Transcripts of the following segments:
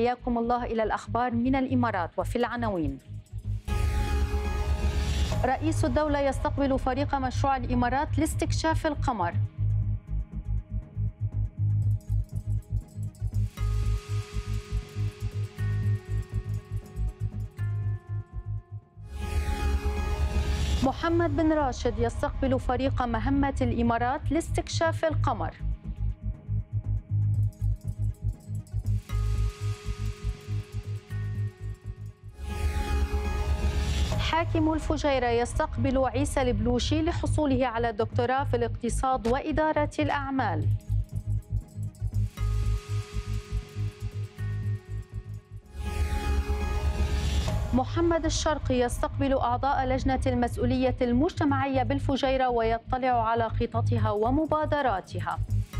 حياكم الله إلى الأخبار من الإمارات. وفي العناوين: رئيس الدولة يستقبل فريق مشروع الإمارات لاستكشاف القمر. محمد بن راشد يستقبل فريق مهمة الإمارات لاستكشاف القمر. حاكم الفجيرة يستقبل عيسى البلوشي لحصوله على دكتوراه في الاقتصاد وإدارة الأعمال. محمد الشرقي يستقبل أعضاء لجنة المسؤولية المجتمعية بالفجيرة ويطلع على خططها ومبادراتها.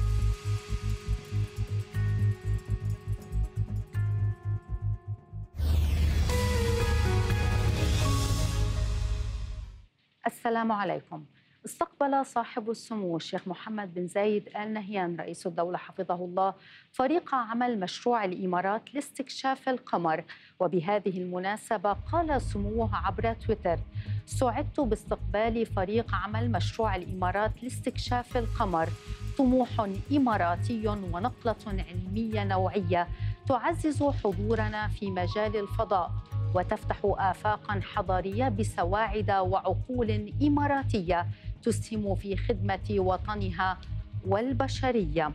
السلام عليكم. استقبل صاحب السمو الشيخ محمد بن زايد آل نهيان رئيس الدولة حفظه الله فريق عمل مشروع الإمارات لاستكشاف القمر، وبهذه المناسبة قال سموه عبر تويتر: سعدت باستقبال فريق عمل مشروع الإمارات لاستكشاف القمر، طموح إماراتي ونقلة علمية نوعية تعزز حضورنا في مجال الفضاء وتفتح آفاقاً حضارية بسواعد وعقول إماراتية تسهم في خدمة وطنها والبشرية.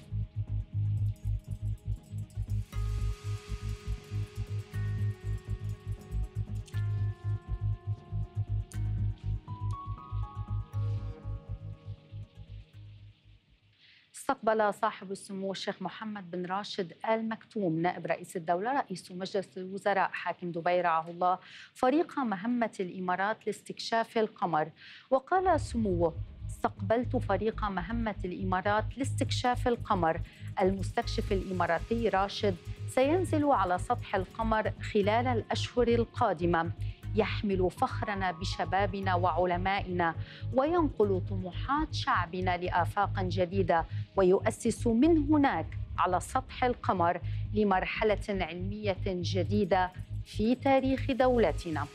استقبل صاحب السمو الشيخ محمد بن راشد آل مكتوم نائب رئيس الدولة رئيس مجلس الوزراء حاكم دبي رعاه الله فريق مهمة الإمارات لاستكشاف القمر، وقال سموه: استقبلت فريق مهمة الإمارات لاستكشاف القمر. المستكشف الإماراتي راشد سينزل على سطح القمر خلال الأشهر القادمة، يحمل فخرنا بشبابنا وعلمائنا وينقل طموحات شعبنا لآفاق جديدة، ويؤسس من هناك على سطح القمر لمرحلة علمية جديدة في تاريخ دولتنا.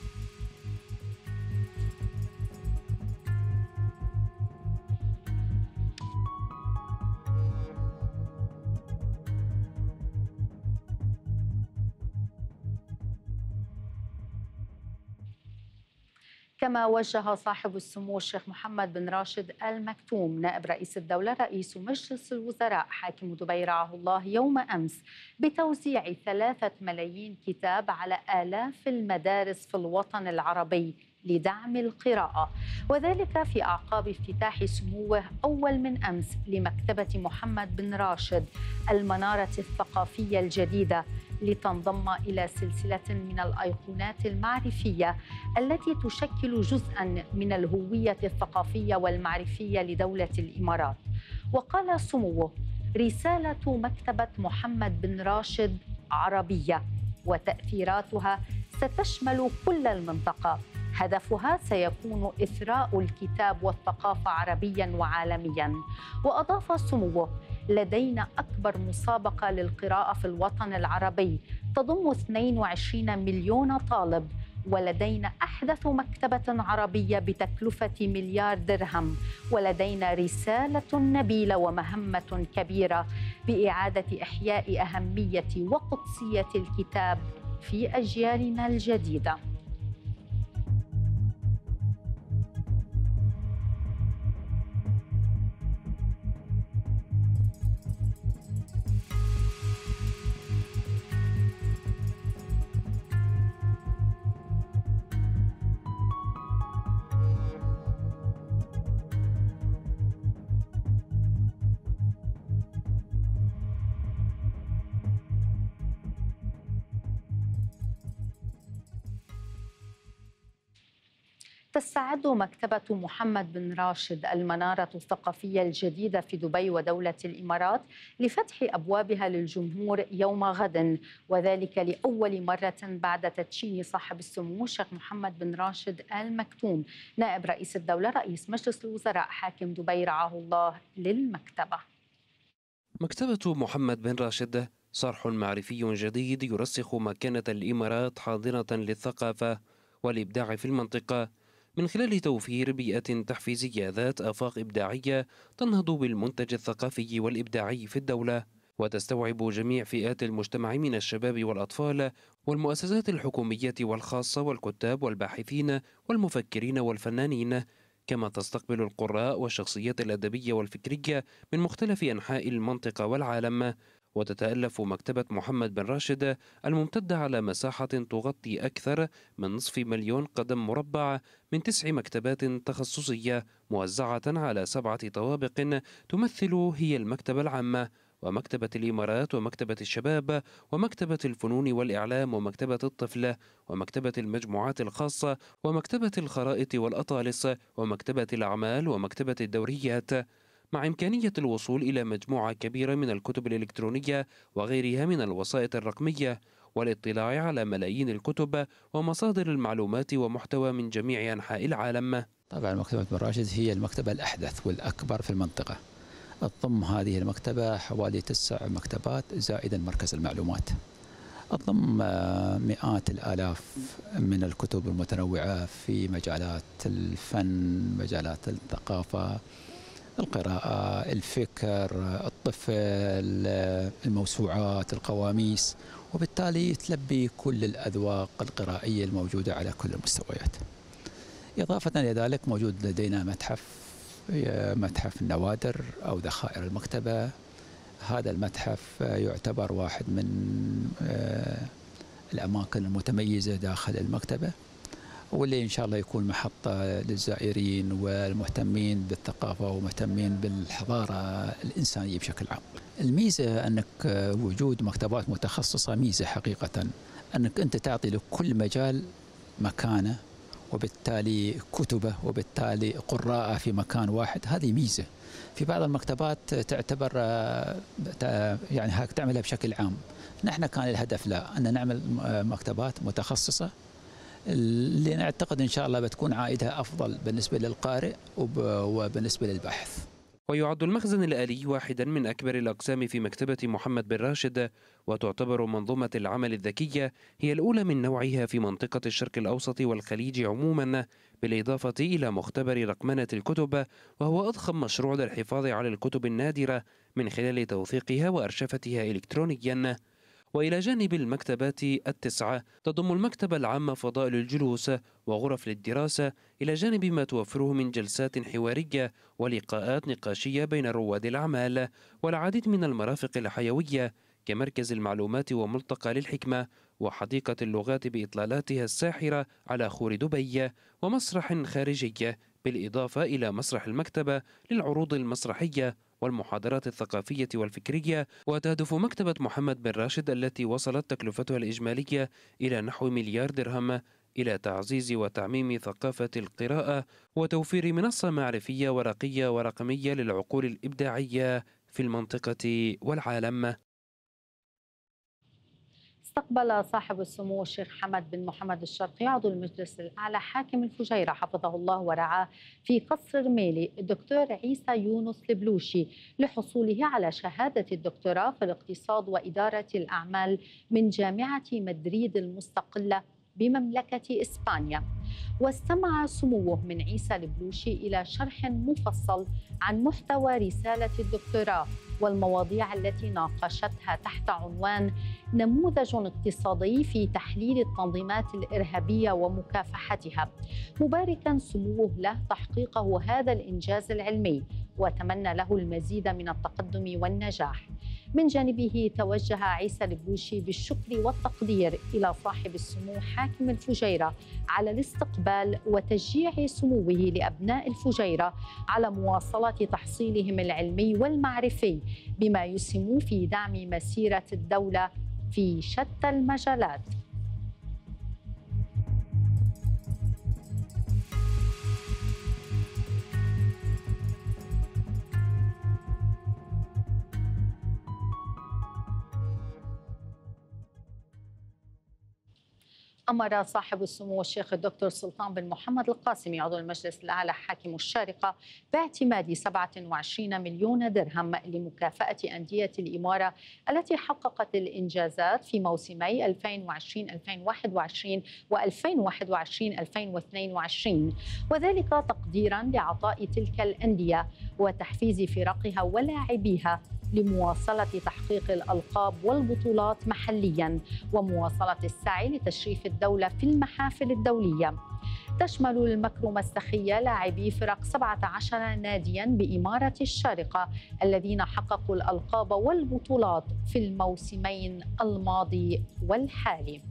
كما وجه صاحب السمو الشيخ محمد بن راشد آل مكتوم نائب رئيس الدولة رئيس مجلس الوزراء حاكم دبي رعاه الله يوم أمس بتوزيع 3 ملايين كتاب على آلاف المدارس في الوطن العربي لدعم القراءة، وذلك في أعقاب افتتاح سموه أول من أمس لمكتبة محمد بن راشد المنارة الثقافية الجديدة، لتنضم إلى سلسلة من الأيقونات المعرفية التي تشكل جزءاً من الهوية الثقافية والمعرفية لدولة الإمارات. وقال سموه: رسالة مكتبة محمد بن راشد عربية وتأثيراتها ستشمل كل المنطقة، هدفها سيكون إثراء الكتاب والثقافة عربياً وعالمياً. وأضاف سموه: لدينا أكبر مسابقة للقراءة في الوطن العربي تضم 22 مليون طالب، ولدينا أحدث مكتبة عربية بتكلفة 1,000,000,000 درهم، ولدينا رسالة نبيلة ومهمة كبيرة بإعادة إحياء أهمية وقدسية الكتاب في أجيالنا الجديدة. تستعد مكتبة محمد بن راشد المنارة الثقافية الجديدة في دبي ودولة الإمارات لفتح أبوابها للجمهور يوم غد، وذلك لأول مرة بعد تدشين صاحب السمو الشيخ محمد بن راشد آل مكتوم نائب رئيس الدولة رئيس مجلس الوزراء حاكم دبي رعاه الله للمكتبة. مكتبة محمد بن راشد صرح معرفي جديد يرسخ مكانة الإمارات حاضنة للثقافة والإبداع في المنطقة من خلال توفير بيئة تحفيزية ذات آفاق إبداعية تنهض بالمنتج الثقافي والإبداعي في الدولة، وتستوعب جميع فئات المجتمع من الشباب والأطفال والمؤسسات الحكومية والخاصة والكتاب والباحثين والمفكرين والفنانين، كما تستقبل القراء والشخصيات الأدبية والفكرية من مختلف أنحاء المنطقة والعالم. وتتألف مكتبة محمد بن راشد الممتدة على مساحة تغطي أكثر من نصف مليون قدم مربع من 9 مكتبات تخصصية موزعة على 7 طوابق تمثل هي المكتبة العامة ومكتبة الإمارات ومكتبة الشباب ومكتبة الفنون والإعلام ومكتبة الطفل ومكتبة المجموعات الخاصة ومكتبة الخرائط والأطالس ومكتبة الأعمال ومكتبة الدوريات، مع إمكانية الوصول إلى مجموعة كبيرة من الكتب الإلكترونية وغيرها من الوسائط الرقمية والاطلاع على ملايين الكتب ومصادر المعلومات ومحتوى من جميع أنحاء العالم. طبعا مكتبة بن راشد هي المكتبة الأحدث والأكبر في المنطقة. تضم هذه المكتبة حوالي 9 مكتبات زائدا مركز المعلومات. تضم مئات الآلاف من الكتب المتنوعة في مجالات الفن، مجالات الثقافة، القراءة، الفكر، الطفل، الموسوعات، القواميس، وبالتالي تلبي كل الأذواق القرائية الموجودة على كل المستويات. إضافة إلى ذلك موجود لدينا متحف النوادر أو ذخائر المكتبة. هذا المتحف يعتبر واحد من الأماكن المتميزة داخل المكتبة، واللي إن شاء الله يكون محطة للزائرين والمهتمين بالثقافة ومهتمين بالحضارة الإنسانية بشكل عام. الميزة أنك وجود مكتبات متخصصة ميزة حقيقة، أنك أنت تعطي لكل مجال مكانه وبالتالي كتبه وبالتالي قراءه في مكان واحد. هذه ميزة. في بعض المكتبات تعتبر يعني تعملها بشكل عام. نحن كان الهدف لا أن نعمل مكتبات متخصصة اللي نعتقد إن شاء الله بتكون عائدها أفضل بالنسبة للقارئ وبالنسبة للباحث. ويعد المخزن الآلي واحدا من أكبر الأقسام في مكتبة محمد بن راشد، وتعتبر منظومة العمل الذكية هي الأولى من نوعها في منطقة الشرق الأوسط والخليج عموما، بالإضافة إلى مختبر رقمنة الكتب، وهو أضخم مشروع للحفاظ على الكتب النادرة من خلال توثيقها وأرشفتها إلكترونيا. وإلى جانب المكتبات 9 تضم المكتبة العامة فضائل الجلوس وغرف للدراسة، إلى جانب ما توفره من جلسات حوارية ولقاءات نقاشية بين رواد الأعمال، والعديد من المرافق الحيوية كمركز المعلومات وملتقى للحكمة وحديقة اللغات بإطلالاتها الساحرة على خور دبي ومسرح خارجي، بالإضافة إلى مسرح المكتبة للعروض المسرحية والمحاضرات الثقافية والفكرية. وتهدف مكتبة محمد بن راشد التي وصلت تكلفتها الإجمالية إلى نحو 1,000,000,000 درهم إلى تعزيز وتعميم ثقافة القراءة وتوفير منصة معرفية ورقية ورقمية للعقول الإبداعية في المنطقة والعالم. استقبل صاحب السمو الشيخ حمد بن محمد الشرقي عضو المجلس الأعلى حاكم الفجيرة حفظه الله ورعاه في قصر رميلي الدكتور عيسى يونس البلوشي لحصوله على شهادة الدكتوراه في الاقتصاد وإدارة الأعمال من جامعة مدريد المستقلة بمملكة إسبانيا. واستمع سموه من عيسى البلوشي إلى شرح مفصل عن محتوى رسالة الدكتوراه والمواضيع التي ناقشتها تحت عنوان نموذج اقتصادي في تحليل التنظيمات الإرهابية ومكافحتها، مباركا سموه له تحقيقه هذا الإنجاز العلمي وتمنى له المزيد من التقدم والنجاح. من جانبه توجه عيسى البلوشي بالشكر والتقدير إلى صاحب السمو حاكم الفجيرة على الاستقبال وتشجيع سموه لأبناء الفجيرة على مواصلة تحصيلهم العلمي والمعرفي بما يسهم في دعم مسيرة الدولة في شتى المجالات. أمر صاحب السمو الشيخ الدكتور سلطان بن محمد القاسمي عضو المجلس الأعلى حاكم الشارقة باعتماد 27 مليون درهم لمكافأة أندية الإمارة التي حققت الإنجازات في موسمي 2020-2021 و2021-2022، وذلك تقديرا لعطاء تلك الأندية وتحفيز فرقها ولاعبيها لمواصلة تحقيق الألقاب والبطولات محلياً ومواصلة السعي لتشريف الدولة في المحافل الدولية. تشمل المكرمة السخية لاعبي فرق 17 نادياً بإمارة الشارقة الذين حققوا الألقاب والبطولات في الموسمين الماضي والحالي.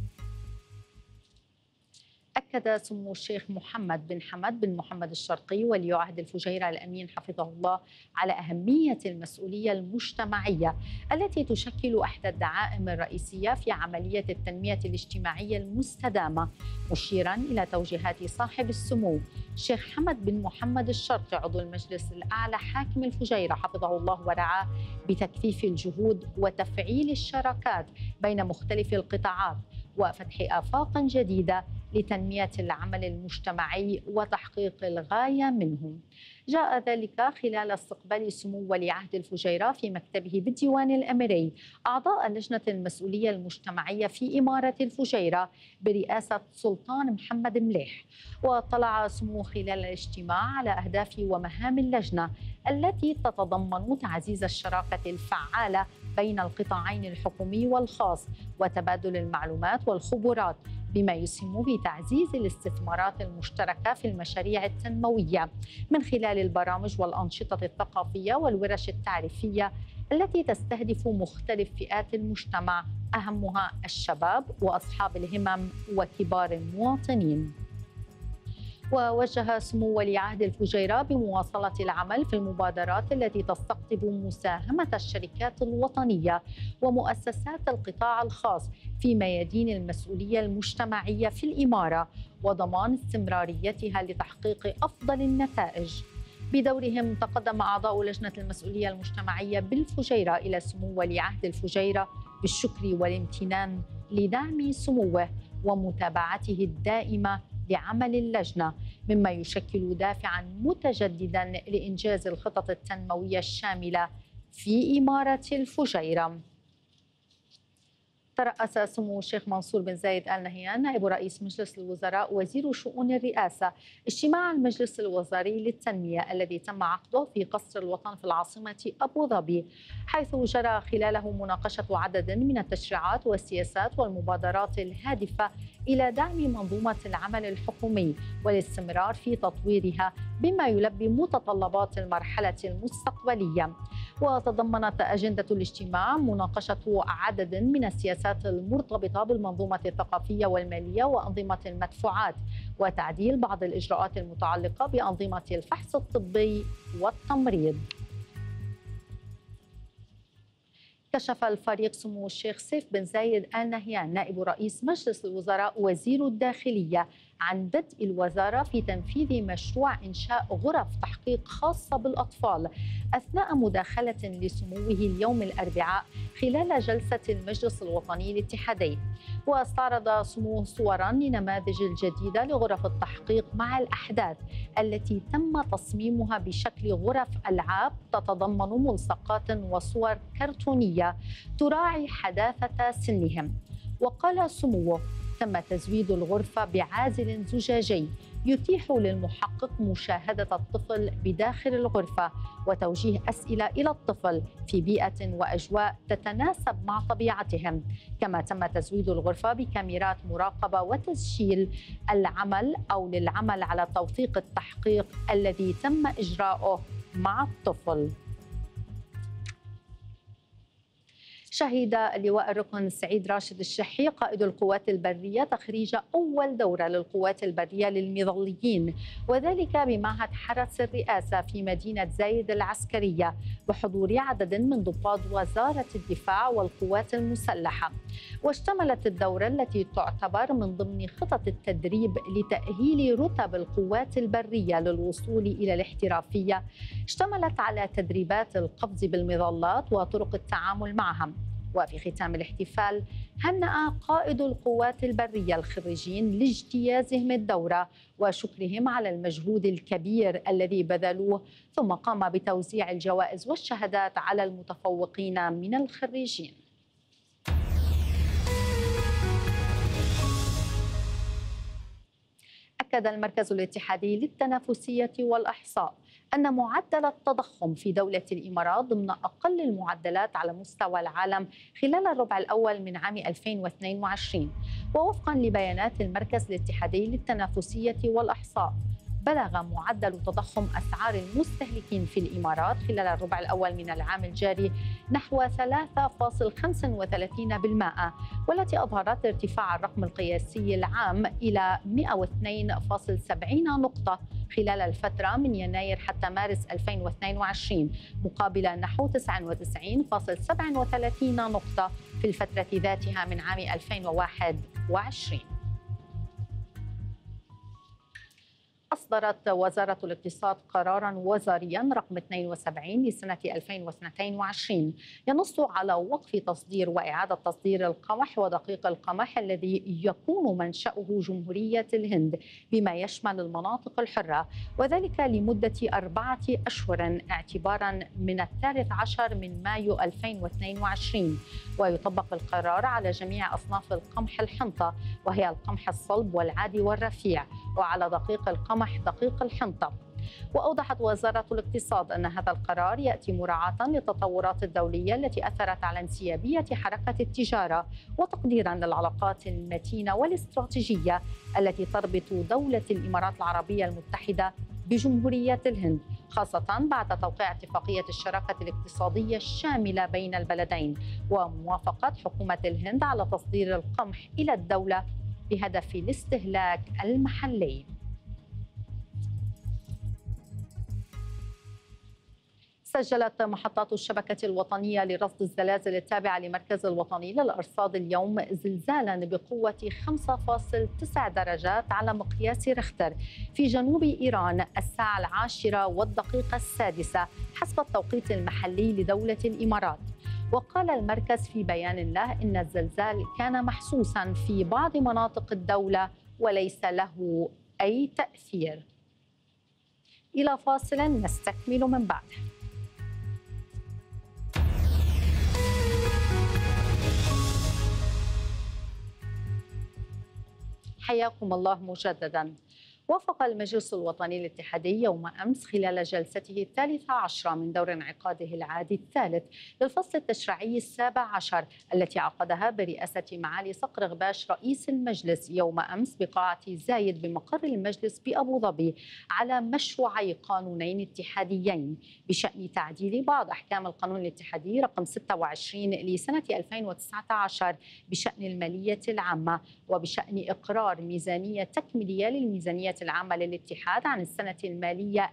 أكد سمو الشيخ محمد بن حمد بن محمد الشرقي ولي عهد الفجيرة الأمين حفظه الله على أهمية المسؤولية المجتمعية التي تشكل إحدى الدعائم الرئيسية في عملية التنمية الاجتماعية المستدامة، مشيرا إلى توجيهات صاحب السمو الشيخ حمد بن محمد الشرقي عضو المجلس الأعلى حاكم الفجيرة حفظه الله ورعاه بتكثيف الجهود وتفعيل الشراكات بين مختلف القطاعات وفتح آفاق جديدة لتنمية العمل المجتمعي وتحقيق الغاية منه. جاء ذلك خلال استقبال سمو ولي عهد الفجيرة في مكتبه بالديوان الأميري أعضاء لجنة المسؤولية المجتمعية في إمارة الفجيرة برئاسة سلطان محمد مليح. واطلع سمو خلال الاجتماع على أهداف ومهام اللجنة التي تتضمن تعزيز الشراكة الفعالة بين القطاعين الحكومي والخاص وتبادل المعلومات والخبرات بما يسهم بتعزيز الاستثمارات المشتركة في المشاريع التنموية من خلال البرامج والأنشطة الثقافية والورش التعريفية التي تستهدف مختلف فئات المجتمع أهمها الشباب وأصحاب الهمم وكبار المواطنين. ووجه سمو ولي عهد الفجيرة بمواصلة العمل في المبادرات التي تستقطب مساهمة الشركات الوطنية ومؤسسات القطاع الخاص في ميادين المسؤولية المجتمعية في الإمارة وضمان استمراريتها لتحقيق أفضل النتائج. بدورهم تقدم أعضاء لجنة المسؤولية المجتمعية بالفجيرة إلى سمو ولي عهد الفجيرة بالشكر والامتنان لدعم سموه ومتابعته الدائمة لعمل اللجنة، مما يشكل دافعاً متجدداً لإنجاز الخطط التنموية الشاملة في إمارة الفجيرة. ترأس سمو الشيخ منصور بن زايد آل نهيان نائب رئيس مجلس الوزراء وزير شؤون الرئاسة اجتماع المجلس الوزاري للتنمية الذي تم عقده في قصر الوطن في العاصمة أبو ظبي، حيث جرى خلاله مناقشة عدد من التشريعات والسياسات والمبادرات الهادفة إلى دعم منظومة العمل الحكومي والاستمرار في تطويرها بما يلبي متطلبات المرحلة المستقبلية. وتضمنت أجندة الاجتماع مناقشة عدد من السياسات المرتبطة بالمنظومة الثقافية والمالية وأنظمة المدفوعات وتعديل بعض الإجراءات المتعلقة بأنظمة الفحص الطبي والتمريض. كشف الفريق سمو الشيخ سيف بن زايد آل نهيان نائب رئيس مجلس الوزراء وزير الداخلية عن بدء الوزارة في تنفيذ مشروع إنشاء غرف تحقيق خاصة بالأطفال أثناء مداخلة لسموه اليوم الأربعاء خلال جلسة المجلس الوطني الاتحادي. واستعرض سموه صوراً لنماذج الجديدة لغرف التحقيق مع الأحداث التي تم تصميمها بشكل غرف ألعاب تتضمن ملصقات وصور كرتونية تراعي حداثة سنهم. وقال سموه تم تزويد الغرفة بعازل زجاجي يتيح للمحقق مشاهدة الطفل بداخل الغرفة وتوجيه أسئلة إلى الطفل في بيئة وأجواء تتناسب مع طبيعتهم. كما تم تزويد الغرفة بكاميرات مراقبة وتسجيل العمل أو للعمل على توثيق التحقيق الذي تم إجراؤه مع الطفل. شهد اللواء الركن سعيد راشد الشحي قائد القوات البرية تخريج أول دورة للقوات البرية للمظليين، وذلك بمعهد حرس الرئاسة في مدينة زايد العسكرية بحضور عدد من ضباط وزارة الدفاع والقوات المسلحة. واشتملت الدورة التي تعتبر من ضمن خطط التدريب لتأهيل رتب القوات البرية للوصول إلى الاحترافية، اشتملت على تدريبات القفز بالمظلات وطرق التعامل معها، وفي ختام الاحتفال هنأ قائد القوات البرية الخريجين لاجتيازهم الدورة وشكرهم على المجهود الكبير الذي بذلوه، ثم قام بتوزيع الجوائز والشهادات على المتفوقين من الخريجين. أكد المركز الاتحادي للتنافسية والإحصاء أن معدل التضخم في دولة الإمارات ضمن أقل المعدلات على مستوى العالم خلال الربع الأول من عام 2022. ووفقا لبيانات المركز الاتحادي للتنافسية والإحصاء، بلغ معدل تضخم أسعار المستهلكين في الإمارات خلال الربع الأول من العام الجاري نحو 3.35%، والتي أظهرت ارتفاع الرقم القياسي العام إلى 102.70 نقطة خلال الفترة من يناير حتى مارس 2022، مقابل نحو 99.37 نقطة في الفترة ذاتها من عام 2021. أصدرت وزارة الاقتصاد قراراً وزارياً رقم 72 لسنة 2022 ينص على وقف تصدير وإعادة تصدير القمح ودقيق القمح الذي يكون منشأه جمهورية الهند بما يشمل المناطق الحرة، وذلك لمدة 4 أشهر اعتباراً من 13 من مايو 2022. ويطبق القرار على جميع أصناف القمح الحنطة، وهي القمح الصلب والعادي والرفيع، وعلى دقيق القمح دقيق الحنطة. وأوضحت وزارة الاقتصاد أن هذا القرار يأتي مراعاة للتطورات الدولية التي أثرت على انسيابية حركة التجارة، وتقديرا للعلاقات المتينة والاستراتيجية التي تربط دولة الإمارات العربية المتحدة بجمهورية الهند، خاصة بعد توقيع اتفاقية الشراكة الاقتصادية الشاملة بين البلدين، وموافقة حكومة الهند على تصدير القمح إلى الدولة بهدف الاستهلاك المحلي. سجلت محطات الشبكة الوطنية لرصد الزلازل التابعة لمركز الوطني للأرصاد اليوم زلزالا بقوة 5.9 درجات على مقياس ريختر في جنوب إيران الساعة 10:06 حسب التوقيت المحلي لدولة الإمارات. وقال المركز في بيان له إن الزلزال كان محسوسا في بعض مناطق الدولة وليس له أي تأثير. إلى فاصل نستكمل من بعده. حياكم الله مجددا. وافق المجلس الوطني الاتحادي يوم أمس خلال جلسته 13 من دور انعقاده العادي الثالث للفصل التشريعي 17 التي عقدها برئاسة معالي صقر غباش رئيس المجلس يوم أمس بقاعة زايد بمقر المجلس بأبو ظبي على مشروعي قانونين اتحاديين بشأن تعديل بعض أحكام القانون الاتحادي رقم 26 لسنة 2019 بشأن المالية العامة، وبشأن إقرار ميزانية تكميلية للميزانية العامة للاتحاد عن السنة المالية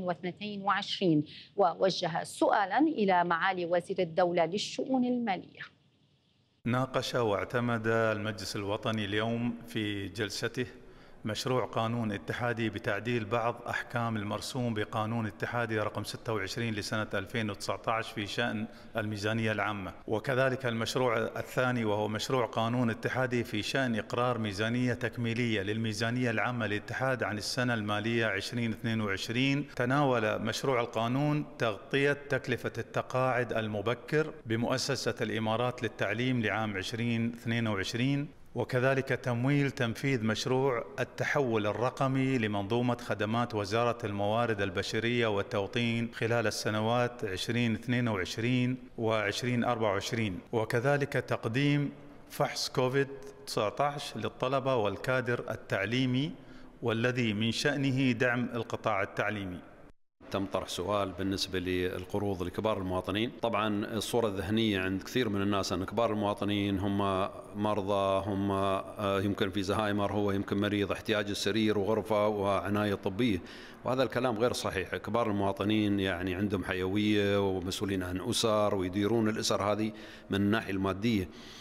2022. ووجه سؤالا إلى معالي وزير الدولة للشؤون المالية. ناقش واعتمد المجلس الوطني اليوم في جلسته مشروع قانون اتحادي بتعديل بعض أحكام المرسوم بقانون اتحادي رقم 26 لسنة 2019 في شأن الميزانية العامة، وكذلك المشروع الثاني وهو مشروع قانون اتحادي في شأن إقرار ميزانية تكميلية للميزانية العامة للاتحاد عن السنة المالية 2022. تناول مشروع القانون تغطية تكلفة التقاعد المبكر بمؤسسة الإمارات للتعليم لعام 2022، وكذلك تمويل تنفيذ مشروع التحول الرقمي لمنظومة خدمات وزارة الموارد البشرية والتوطين خلال السنوات 2022 و2024، وكذلك تقديم فحص كوفيد-19 للطلبة والكادر التعليمي والذي من شأنه دعم القطاع التعليمي. تم طرح سؤال بالنسبة للقروض لكبار المواطنين. طبعا الصورة الذهنية عند كثير من الناس أن كبار المواطنين هم مرضى، هم يمكن في زهايمر، هو يمكن مريض احتياج السرير وغرفة وعناية طبية، وهذا الكلام غير صحيح. كبار المواطنين يعني عندهم حيوية ومسؤولين عن أسر ويديرون الأسر هذه من الناحية المادية.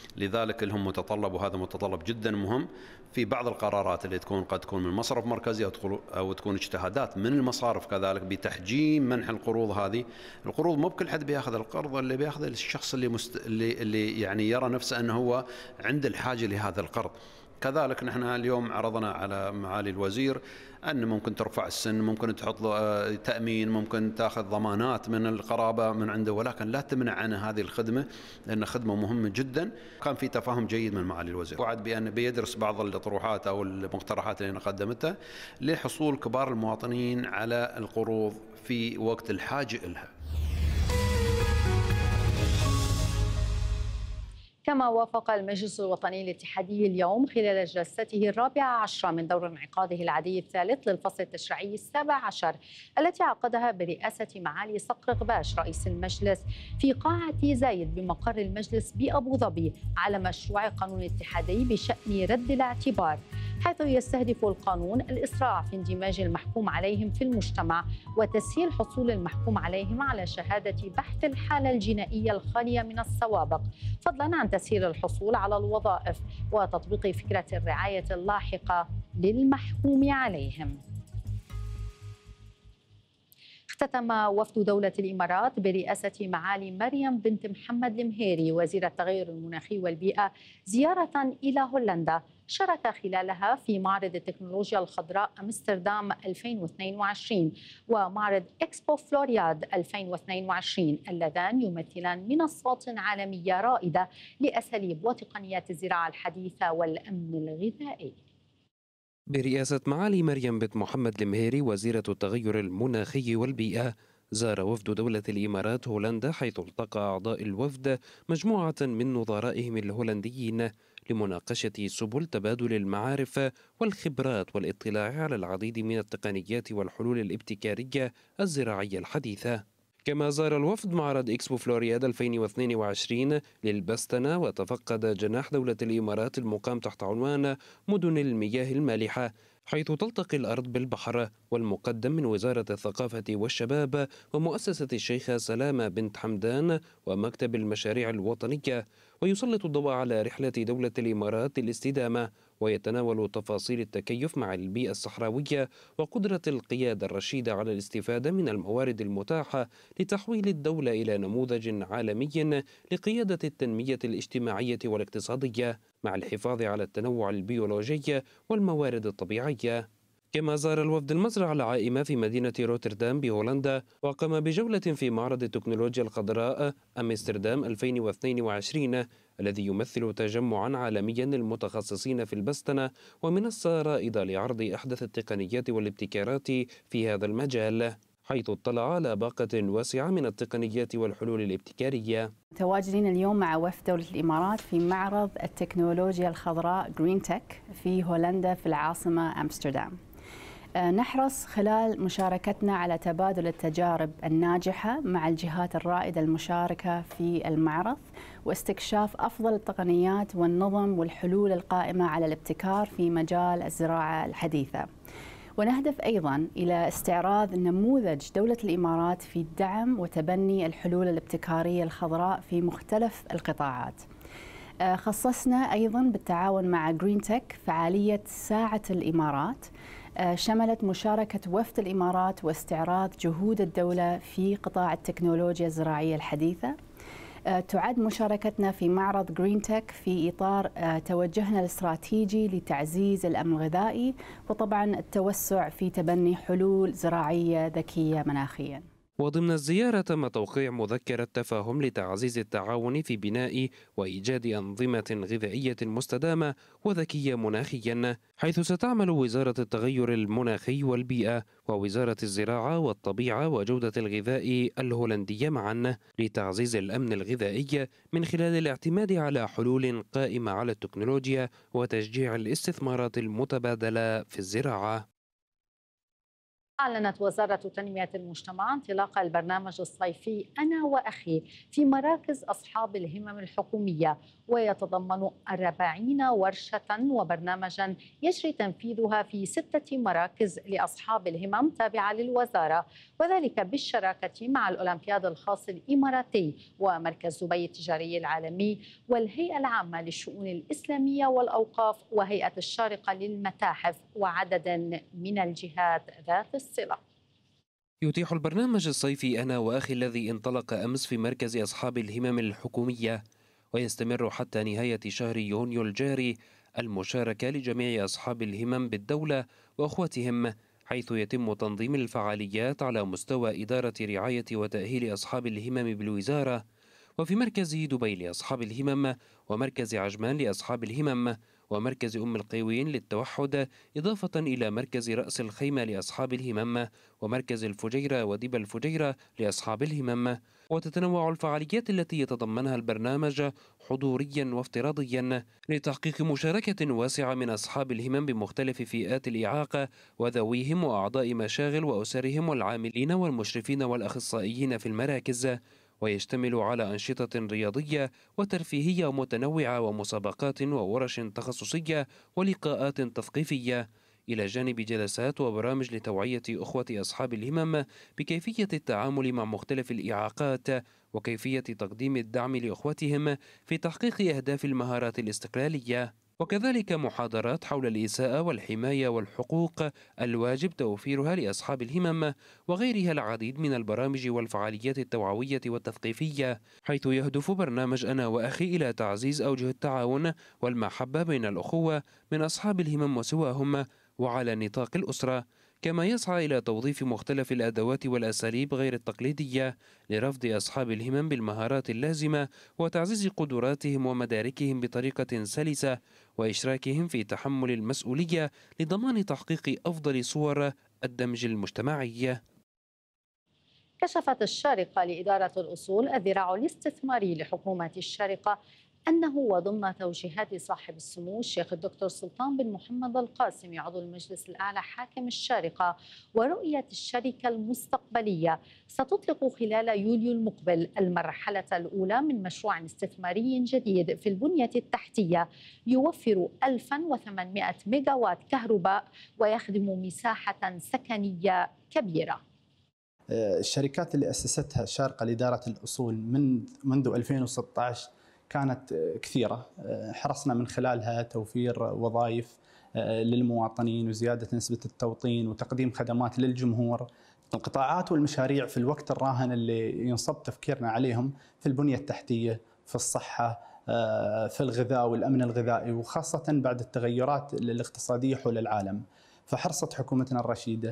لذلك لهم متطلب، وهذا متطلب جدا مهم في بعض القرارات اللي قد تكون من مصرف مركزي أو تكون اجتهادات من المصارف كذلك بتحجيم منح القروض هذه. القروض مو بكل حد بياخذ القرض، اللي بياخذه الشخص اللي يعني يرى نفسه أنه هو عنده الحاجة لهذا القرض. كذلك نحن اليوم عرضنا على معالي الوزير أن ممكن ترفع السن، ممكن تحط تأمين، ممكن تأخذ ضمانات من القرابة من عنده، ولكن لا تمنع عنه هذه الخدمة لأن خدمة مهمة جدا. كان في تفاهم جيد من معالي الوزير، وعد بأن بيدرس بعض الطروحات أو المقترحات اللي قدمتها لحصول كبار المواطنين على القروض في وقت الحاجة لها. كما وافق المجلس الوطني الاتحادي اليوم خلال جلسته 14 من دور انعقاده العادي الثالث للفصل التشريعي 17 التي عقدها برئاسة معالي صقر غباش رئيس المجلس في قاعة زايد بمقر المجلس بأبو ظبي على مشروع قانون اتحادي بشأن رد الاعتبار، حيث يستهدف القانون الإسراع في اندماج المحكوم عليهم في المجتمع وتسهيل حصول المحكوم عليهم على شهادة بحث الحالة الجنائية الخالية من السوابق، فضلا عن تسهيل الحصول على الوظائف وتطبيق فكرة الرعاية اللاحقة للمحكوم عليهم. اختتم وفد دولة الإمارات برئاسة معالي مريم بنت محمد المهيري وزير التغير المناخي والبيئة زيارة إلى هولندا شارك خلالها في معرض التكنولوجيا الخضراء أمستردام 2022 ومعرض إكسبو فلورياد 2022 اللذان يمثلان منصات عالمية رائدة لأساليب وتقنيات الزراعة الحديثة والأمن الغذائي. برئاسة معالي مريم بنت محمد المهيري وزيرة التغير المناخي والبيئة، زار وفد دولة الإمارات هولندا، حيث التقى أعضاء الوفد مجموعة من نظرائهم الهولنديين لمناقشة سبل تبادل المعارف والخبرات والاطلاع على العديد من التقنيات والحلول الابتكارية الزراعية الحديثة. كما زار الوفد معرض إكسبو فلورياد 2022 للبستنة وتفقد جناح دولة الإمارات المقام تحت عنوان مدن المياه المالحة، حيث تلتقي الأرض بالبحر، والمقدم من وزارة الثقافة والشباب ومؤسسة الشيخة سلامة بنت حمدان ومكتب المشاريع الوطنية، ويسلط الضوء على رحلة دولة الإمارات للاستدامة، ويتناول تفاصيل التكيف مع البيئة الصحراوية وقدرة القيادة الرشيدة على الاستفادة من الموارد المتاحة لتحويل الدولة إلى نموذج عالمي لقيادة التنمية الاجتماعية والاقتصادية مع الحفاظ على التنوع البيولوجي والموارد الطبيعية. كما زار الوفد المزرعة العائمة في مدينة روتردام بهولندا، وقام بجولة في معرض التكنولوجيا الخضراء أمستردام 2022 الذي يمثل تجمعا عالميا للمتخصصين في البستنة ومنصة رائدة لعرض أحدث التقنيات والابتكارات في هذا المجال، حيث اطلع على باقة واسعة من التقنيات والحلول الابتكارية. متواجدين اليوم مع وفد دولة الإمارات في معرض التكنولوجيا الخضراء جرين تك في هولندا في العاصمة أمستردام. نحرص خلال مشاركتنا على تبادل التجارب الناجحة مع الجهات الرائدة المشاركة في المعرض واستكشاف أفضل التقنيات والنظم والحلول القائمة على الابتكار في مجال الزراعة الحديثة. ونهدف أيضاً إلى استعراض نموذج دولة الإمارات في دعم وتبني الحلول الابتكارية الخضراء في مختلف القطاعات. خصصنا أيضاً بالتعاون مع جرين تك فعالية ساعة الإمارات، شملت مشاركة وفد الإمارات واستعراض جهود الدولة في قطاع التكنولوجيا الزراعية الحديثة. تعد مشاركتنا في معرض جرين تك في إطار توجهنا الاستراتيجي لتعزيز الأمن الغذائي وطبعا التوسع في تبني حلول زراعية ذكية مناخيا. وضمن الزيارة تم توقيع مذكرة تفاهم لتعزيز التعاون في بناء وإيجاد أنظمة غذائية مستدامة وذكية مناخيا، حيث ستعمل وزارة التغير المناخي والبيئة ووزارة الزراعة والطبيعة وجودة الغذاء الهولندية معا لتعزيز الأمن الغذائي من خلال الاعتماد على حلول قائمة على التكنولوجيا وتشجيع الاستثمارات المتبادلة في الزراعة. أعلنت وزارة تنمية المجتمع انطلاق البرنامج الصيفي أنا وأخي في مراكز أصحاب الهمم الحكومية، ويتضمن 40 ورشة وبرنامجا يجري تنفيذها في 6 مراكز لأصحاب الهمم تابعة للوزارة، وذلك بالشراكة مع الأولمبياد الخاص الإماراتي ومركز دبي التجاري العالمي والهيئة العامة للشؤون الإسلامية والأوقاف وهيئة الشارقة للمتاحف وعدد من الجهات ذات الصلة. يتيح البرنامج الصيفي أنا وأخي الذي انطلق أمس في مركز أصحاب الهمم الحكومية ويستمر حتى نهاية شهر يونيو الجاري المشاركة لجميع أصحاب الهمم بالدولة وأخواتهم، حيث يتم تنظيم الفعاليات على مستوى إدارة رعاية وتأهيل أصحاب الهمم بالوزارة، وفي مركز دبي لأصحاب الهمم ومركز عجمان لأصحاب الهمم ومركز أم القيوين للتوحد، إضافة إلى مركز رأس الخيمة لأصحاب الهمم ومركز الفجيرة ودب الفجيرة لأصحاب الهمم. وتتنوع الفعاليات التي يتضمنها البرنامج حضوريا وافتراضيا لتحقيق مشاركة واسعة من أصحاب الهمم بمختلف فئات الإعاقة وذويهم وأعضاء مشاغل وأسرهم والعاملين والمشرفين والأخصائيين في المراكز، ويشتمل على أنشطة رياضية وترفيهية متنوعة ومسابقات وورش تخصصية ولقاءات تثقيفية، إلى جانب جلسات وبرامج لتوعية أخوة أصحاب الهمم بكيفية التعامل مع مختلف الإعاقات وكيفية تقديم الدعم لأخوتهم في تحقيق أهداف المهارات الاستقلالية، وكذلك محاضرات حول الإساءة والحماية والحقوق الواجب توفيرها لأصحاب الهمم وغيرها العديد من البرامج والفعاليات التوعوية والتثقيفية، حيث يهدف برنامج أنا وأخي إلى تعزيز أوجه التعاون والمحبة بين الأخوة من أصحاب الهمم وسواهم وعلى نطاق الأسرة، كما يسعى إلى توظيف مختلف الأدوات والأساليب غير التقليدية لرفض أصحاب الهمم بالمهارات اللازمة وتعزيز قدراتهم ومداركهم بطريقة سلسة وإشراكهم في تحمل المسؤولية لضمان تحقيق أفضل صور الدمج المجتمعي. كشفت الشارقة لإدارة الأصول الذراع الاستثماري لحكومة الشارقة أنه وضمن توجيهات صاحب السمو الشيخ الدكتور سلطان بن محمد القاسمي عضو المجلس الأعلى حاكم الشارقة ورؤية الشركة المستقبلية، ستطلق خلال يوليو المقبل المرحلة الأولى من مشروع استثماري جديد في البنية التحتية يوفر 1800 ميجاوات كهرباء ويخدم مساحة سكنية كبيرة. الشركات اللي أسستها الشارقة لإدارة الأصول منذ 2016 كانت كثيرة، حرصنا من خلالها توفير وظائف للمواطنين وزيادة نسبة التوطين وتقديم خدمات للجمهور. القطاعات والمشاريع في الوقت الراهن اللي ينصب تفكيرنا عليهم في البنية التحتية، في الصحة، في الغذاء والأمن الغذائي، وخاصة بعد التغيرات الاقتصادية حول العالم. فحرصت حكومتنا الرشيدة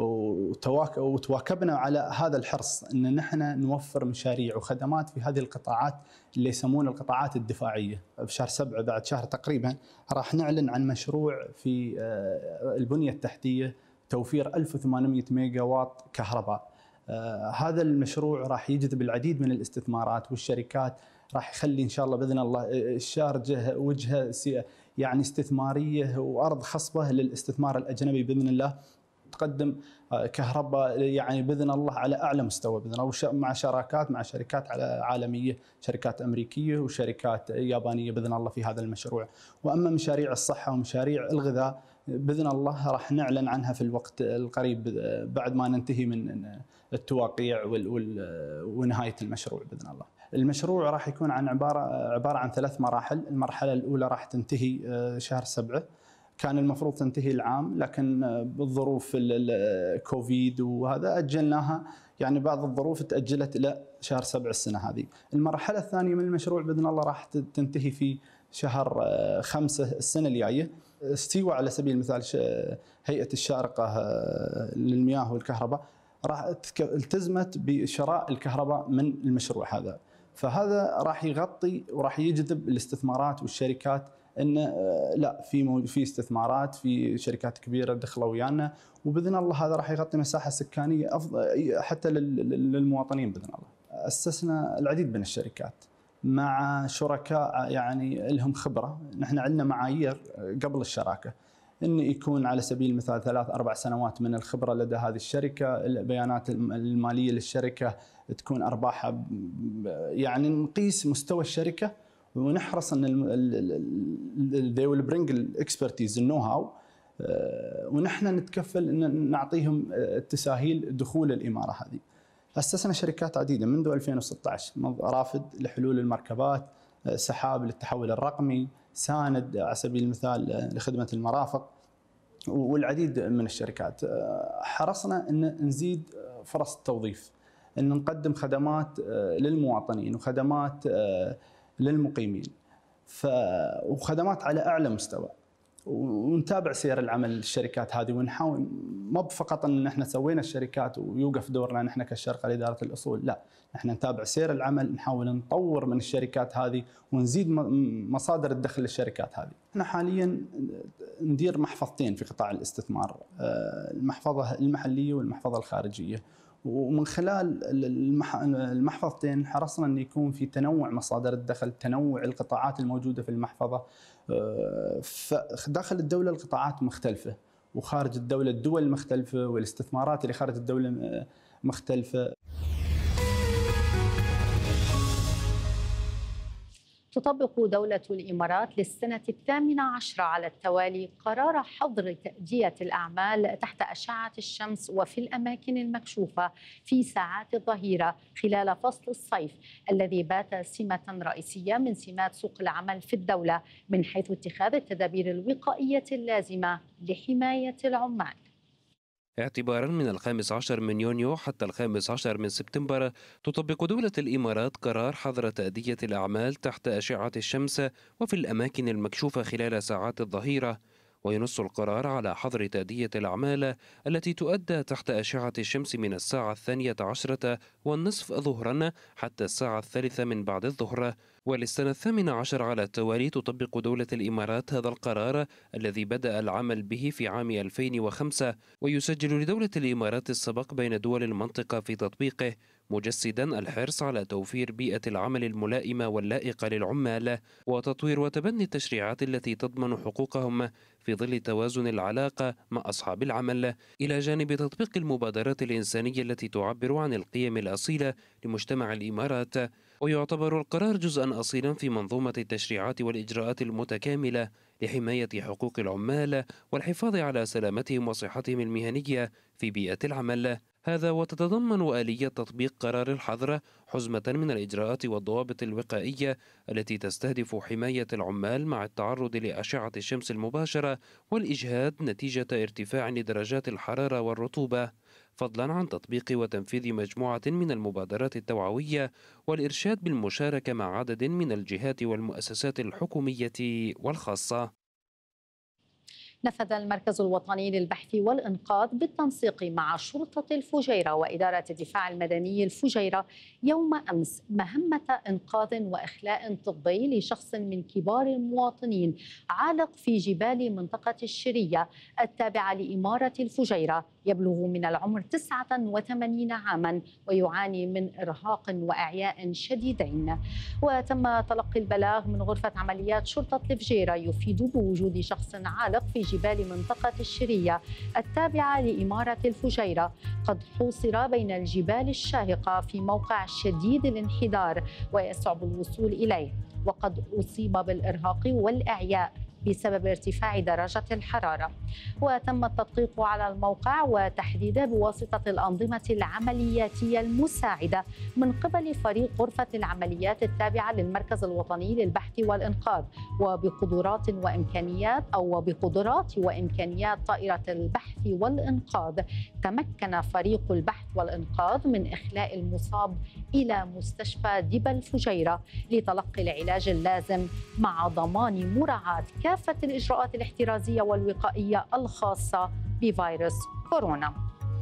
وتواكبنا على هذا الحرص ان نحن نوفر مشاريع وخدمات في هذه القطاعات اللي يسمون القطاعات الدفاعيه. بشهر 7 بعد شهر تقريبا راح نعلن عن مشروع في البنيه التحتيه توفير 1800 ميجا واط كهرباء. هذا المشروع راح يجذب العديد من الاستثمارات والشركات، راح يخلي ان شاء الله باذن الله الشارقه وجهه يعني استثماريه وارض خصبه للاستثمار الاجنبي باذن الله، تقدم كهرباء يعني باذن الله على اعلى مستوى باذن الله، مع شركات عالميه، شركات امريكيه وشركات يابانيه باذن الله في هذا المشروع. واما مشاريع الصحه ومشاريع الغذاء باذن الله راح نعلن عنها في الوقت القريب بعد ما ننتهي من التواقيع ونهايه المشروع باذن الله. المشروع راح يكون عباره عن 3 مراحل. المرحله الاولى راح تنتهي شهر 7، كان المفروض تنتهي العام لكن بالظروف الكوفيد وهذا أجلناها، يعني بعض الظروف تأجلت إلى شهر 7 السنة هذه. المرحلة الثانية من المشروع بإذن الله راح تنتهي في شهر 5 السنة الجاية. استوى على سبيل المثال هيئة الشارقة للمياه والكهرباء راح التزمت بشراء الكهرباء من المشروع هذا، فهذا راح يغطي وراح يجذب الاستثمارات والشركات ان لا في استثمارات، في شركات كبيره دخلوا ويانا، وباذن الله هذا راح يغطي مساحه سكانيه افضل حتى للمواطنين باذن الله. اسسنا العديد من الشركات مع شركاء يعني لهم خبره، نحن عندنا معايير قبل الشراكه، أن يكون على سبيل المثال 3-4 سنوات من الخبرة لدى هذه الشركة، البيانات المالية للشركة تكون أرباحها، يعني نقيس مستوى الشركة ونحرص أن they will bring expertise النو هاو، ونحن نتكفل أن نعطيهم التساهيل دخول الإمارة هذه. أسسنا شركات عديدة منذ 2016، رافد لحلول المركبات، سحاب للتحول الرقمي، ساند على سبيل المثال لخدمة المرافق، والعديد من الشركات. حرصنا أن نزيد فرص التوظيف، أن نقدم خدمات للمواطنين وخدمات للمقيمين، وخدمات على أعلى مستوى، ونتابع سير العمل للشركات هذه، ونحاول مو فقط ان احنا سوينا الشركات ويوقف دورنا نحن كالشرقه لاداره الاصول، لا، احنا نتابع سير العمل، نحاول نطور من الشركات هذه ونزيد مصادر الدخل للشركات هذه. احنا حاليا ندير محفظتين في قطاع الاستثمار، المحفظه المحليه والمحفظه الخارجيه، ومن خلال المحفظتين حرصنا أن يكون في تنوع مصادر الدخل، تنوع القطاعات الموجودة في المحفظة. فداخل الدولة القطاعات مختلفة، وخارج الدولة الدول مختلفة، والاستثمارات اللي خارج الدولة مختلفة. تطبق دولة الإمارات للسنة 18 على التوالي قرار حظر تأدية الأعمال تحت أشعة الشمس وفي الأماكن المكشوفة في ساعات الظهيرة خلال فصل الصيف، الذي بات سمة رئيسية من سمات سوق العمل في الدولة، من حيث اتخاذ التدابير الوقائية اللازمة لحماية العمال. اعتبارا من 15 من يونيو حتى 15 من سبتمبر، تطبق دولة الإمارات قرار حظر تأدية الأعمال تحت أشعة الشمس وفي الأماكن المكشوفة خلال ساعات الظهيرة. وينص القرار على حظر تأدية الأعمال التي تؤدى تحت أشعة الشمس من الساعة 12:30 ظهرا حتى الساعة 3 من بعد الظهر. وللسنة 18 على التوالي تطبق دولة الإمارات هذا القرار الذي بدأ العمل به في عام 2005، ويسجل لدولة الإمارات السبق بين دول المنطقة في تطبيقه، مجسدا الحرص على توفير بيئة العمل الملائمة واللائقة للعمال، وتطوير وتبني التشريعات التي تضمن حقوقهم في ظل توازن العلاقة مع أصحاب العمل، إلى جانب تطبيق المبادرات الإنسانية التي تعبر عن القيم الأصيلة لمجتمع الإمارات. ويعتبر القرار جزءا أصيلا في منظومة التشريعات والإجراءات المتكاملة لحماية حقوق العمال والحفاظ على سلامتهم وصحتهم المهنية في بيئة العمل. هذا وتتضمن آلية تطبيق قرار الحظر حزمة من الإجراءات والضوابط الوقائية التي تستهدف حماية العمال مع التعرض لأشعة الشمس المباشرة والإجهاد نتيجة ارتفاع لدرجات الحرارة والرطوبة، فضلا عن تطبيق وتنفيذ مجموعة من المبادرات التوعوية والإرشاد بالمشاركة مع عدد من الجهات والمؤسسات الحكومية والخاصة. نفذ المركز الوطني للبحث والإنقاذ بالتنسيق مع شرطة الفجيرة وإدارة الدفاع المدني الفجيرة يوم أمس مهمة إنقاذ وإخلاء طبي لشخص من كبار المواطنين عالق في جبال منطقة الشرية التابعة لإمارة الفجيرة، يبلغ من العمر 89 عاما ويعاني من إرهاق وإعياء شديدين. وتم تلقي البلاغ من غرفة عمليات شرطة الفجيرة يفيد بوجود شخص عالق في جبال منطقة الشرية التابعة لإمارة الفجيرة قد حوصر بين الجبال الشاهقة في موقع شديد الانحدار ويصعب الوصول إليه، وقد أصيب بالإرهاق والإعياء بسبب ارتفاع درجة الحرارة. وتم التدقيق على الموقع وتحديده بواسطة الأنظمة العملياتية المساعدة من قبل فريق غرفة العمليات التابعة للمركز الوطني للبحث والإنقاذ، وبقدرات وإمكانيات طائرة البحث والإنقاذ. تمكن فريق البحث والإنقاذ من إخلاء المصاب إلى مستشفى دبا الفجيرة لتلقي العلاج اللازم مع ضمان مراعاة كافة الإجراءات الاحترازية والوقائية الخاصة بفيروس كورونا.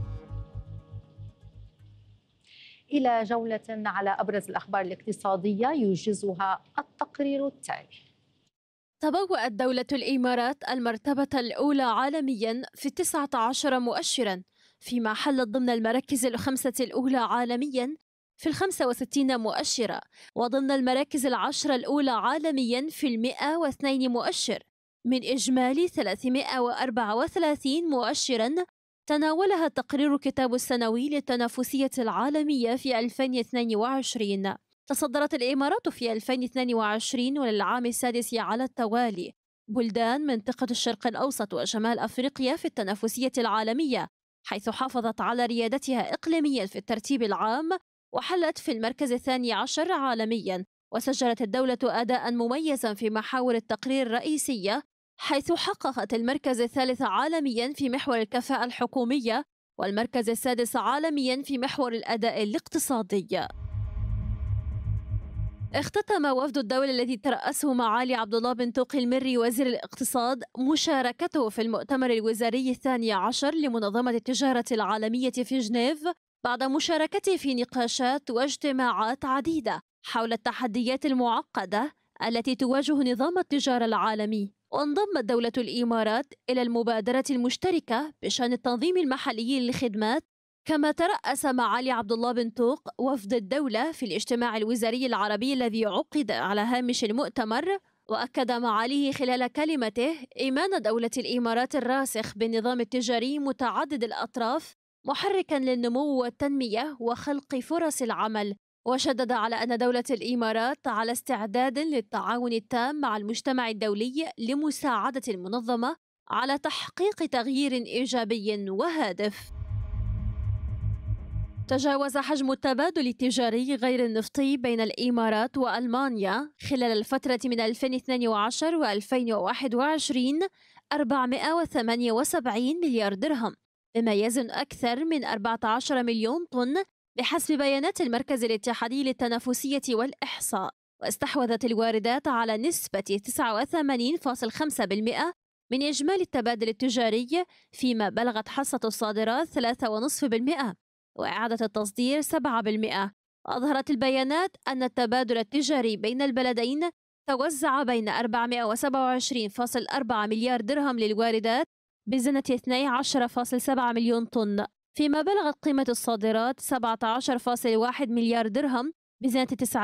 إلى جولة على أبرز الأخبار الاقتصادية يوجزها التقرير التالي. تبوأت دولة الإمارات المرتبة الأولى عالميا في 19 مؤشرا، فيما حلت ضمن المراكز ال5 الأولى عالميا في 65 مؤشرا، وضمن المراكز ال10 الأولى عالميا في 102 مؤشر. من إجمالي 334 مؤشراً تناولها التقرير الكتاب السنوي للتنافسية العالمية في 2022. تصدرت الإمارات في 2022 وللعام السادس على التوالي بلدان منطقة الشرق الأوسط وشمال أفريقيا في التنافسية العالمية، حيث حافظت على ريادتها إقليميا في الترتيب العام وحلت في المركز 12 عالميا. وسجلت الدولة أداء مميزا في محاور التقرير الرئيسية، حيث حققت المركز 3 عالميا في محور الكفاءة الحكومية والمركز 6 عالميا في محور الأداء الاقتصادي. اختتم وفد الدولة الذي ترأسه معالي عبد الله بن توقي المري وزير الاقتصاد مشاركته في المؤتمر الوزاري 12 لمنظمة التجارة العالمية في جنيف، بعد مشاركته في نقاشات واجتماعات عديدة حول التحديات المعقدة التي تواجه نظام التجارة العالمي. وانضمت دولة الإمارات إلى المبادرة المشتركة بشأن التنظيم المحلي للخدمات. كما ترأس معالي عبد الله بن توق وفد الدولة في الاجتماع الوزاري العربي الذي عقد على هامش المؤتمر، وأكد معاليه خلال كلمته إيمان دولة الإمارات الراسخ بالنظام التجاري متعدد الأطراف محركاً للنمو والتنمية وخلق فرص العمل، وشدد على أن دولة الإمارات على استعداد للتعاون التام مع المجتمع الدولي لمساعدة المنظمة على تحقيق تغيير إيجابي وهادف. تجاوز حجم التبادل التجاري غير النفطي بين الإمارات وألمانيا خلال الفترة من 2012 و 2021 478 مليار درهم، بما يزن أكثر من 14 مليون طن بحسب بيانات المركز الاتحادي للتنافسية والإحصاء. واستحوذت الواردات على نسبة 89.5% من إجمالي التبادل التجاري، فيما بلغت حصة الصادرات 3.5% وإعادة التصدير 7%. وأظهرت البيانات أن التبادل التجاري بين البلدين توزع بين 427.4 مليار درهم للواردات بزنة 12.7 مليون طن، فيما بلغت قيمة الصادرات 17.1 مليار درهم بزنة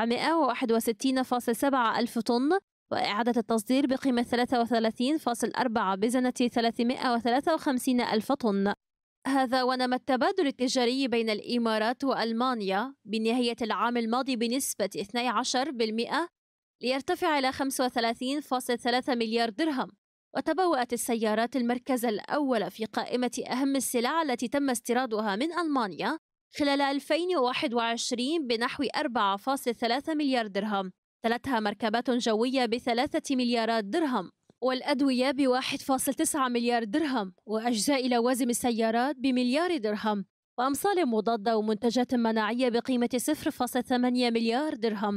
961.7 ألف طن، وإعادة التصدير بقيمة 33.4 بزنة 353 ألف طن. هذا ونما التبادل التجاري بين الإمارات وألمانيا بنهاية العام الماضي بنسبة 12% ليرتفع إلى 35.3 مليار درهم. وتبوأت السيارات المركز الأول في قائمة أهم السلع التي تم استيرادها من ألمانيا خلال 2021 بنحو 4.3 مليار درهم، تلتها مركبات جوية ب3 مليارات درهم، والأدوية ب1.9 مليار درهم، وأجزاء لوازم السيارات بمليار درهم، وأمصال مضادة ومنتجات مناعية بقيمة 0.8 مليار درهم.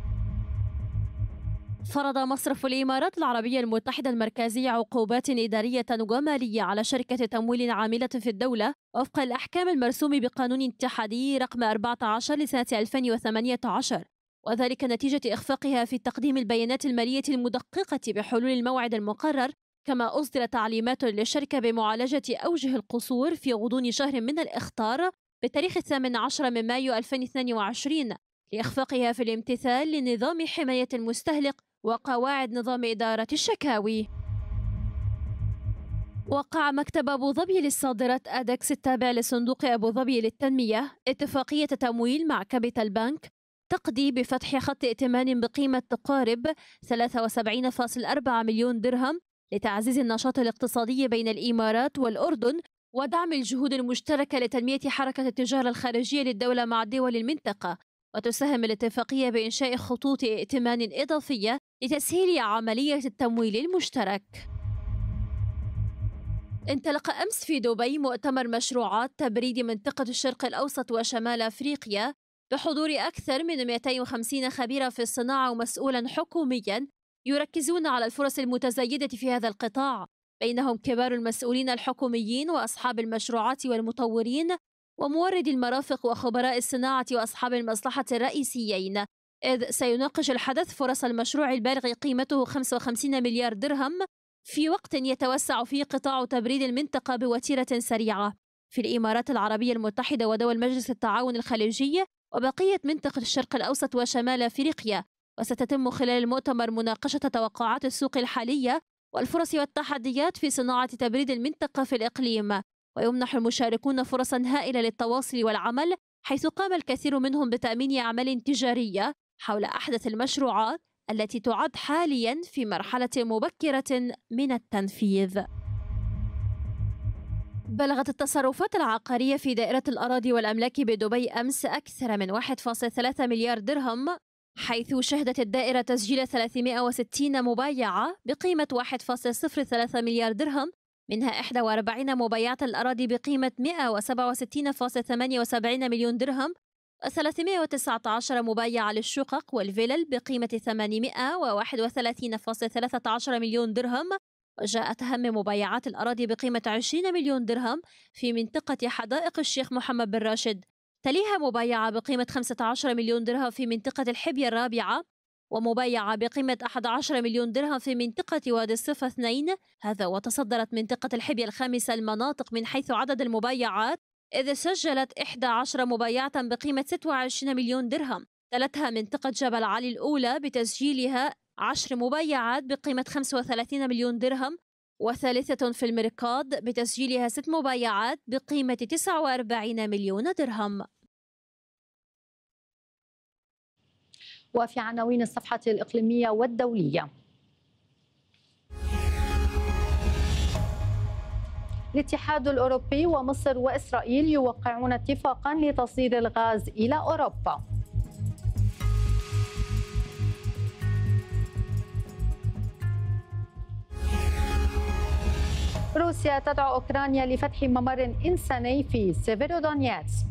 فرض مصرف الإمارات العربية المتحدة المركزي عقوبات إدارية ومالية على شركة تمويل عاملة في الدولة وفق الأحكام المرسوم بقانون اتحادي رقم 14 لسنة 2018، وذلك نتيجة إخفاقها في تقديم البيانات المالية المدققة بحلول الموعد المقرر. كما أصدر تعليمات للشركة بمعالجة أوجه القصور في غضون شهر من الإخطار بتاريخ 18 من مايو 2022 لإخفاقها في الامتثال لنظام حماية المستهلك وقواعد نظام إدارة الشكاوي. وقع مكتب أبو ظبي للصادرات أدكس التابع لصندوق أبو ظبي للتنمية اتفاقية تمويل مع كابيتال بانك تقضي بفتح خط ائتمان بقيمة تقارب 73.4 مليون درهم لتعزيز النشاط الاقتصادي بين الإمارات والأردن ودعم الجهود المشتركة لتنمية حركة التجارة الخارجية للدولة مع دول المنطقة. وتساهم الاتفاقية بإنشاء خطوط ائتمان إضافية لتسهيل عملية التمويل المشترك. انطلق أمس في دبي مؤتمر مشروعات تبريد منطقة الشرق الأوسط وشمال أفريقيا بحضور أكثر من 250 خبيرا في الصناعة ومسؤولا حكوميا يركزون على الفرص المتزايدة في هذا القطاع، بينهم كبار المسؤولين الحكوميين وأصحاب المشروعات والمطورين ومورد المرافق وخبراء الصناعة وأصحاب المصلحة الرئيسيين، إذ سيناقش الحدث فرص المشروع البالغ قيمته 55 مليار درهم في وقت يتوسع فيه قطاع تبريد المنطقة بوتيرة سريعة. في الإمارات العربية المتحدة ودول مجلس التعاون الخليجي وبقية منطقة الشرق الأوسط وشمال أفريقيا. وستتم خلال المؤتمر مناقشة توقعات السوق الحالية والفرص والتحديات في صناعة تبريد المنطقة في الإقليم، ويمنح المشاركون فرصا هائلة للتواصل والعمل، حيث قام الكثير منهم بتأمين أعمال تجارية حول أحدث المشروعات التي تعد حاليا في مرحلة مبكرة من التنفيذ. بلغت التصرفات العقارية في دائرة الأراضي والأملاك بدبي أمس أكثر من 1.3 مليار درهم، حيث شهدت الدائرة تسجيل 360 مبايعة بقيمة 1.03 مليار درهم، منها 41 مبايعة الأراضي بقيمة 167.78 مليون درهم، و319 مبايعة للشقق والفلل بقيمة 831.13 مليون درهم. وجاءت أهم مبايعات الأراضي بقيمة 20 مليون درهم في منطقة حدائق الشيخ محمد بن راشد، تليها مبايعة بقيمة 15 مليون درهم في منطقة الحبية الرابعة، ومبايعة بقيمة 11 مليون درهم في منطقة وادي الصفا 2. هذا وتصدرت منطقة الحبية الخامسة المناطق من حيث عدد المبايعات، إذ سجلت 11 مبايعة بقيمة 26 مليون درهم. تلتها منطقة جبل علي الأولى بتسجيلها 10 مبايعات بقيمة 35 مليون درهم، وثالثة في المركاض بتسجيلها 6 مبايعات بقيمة 49 مليون درهم. وفي عناوين الصفحة الإقليمية والدولية: الاتحاد الأوروبي ومصر وإسرائيل يوقعون اتفاقا لتصدير الغاز إلى أوروبا. روسيا تدعو أوكرانيا لفتح ممر إنساني في سيفيرودونيتسك.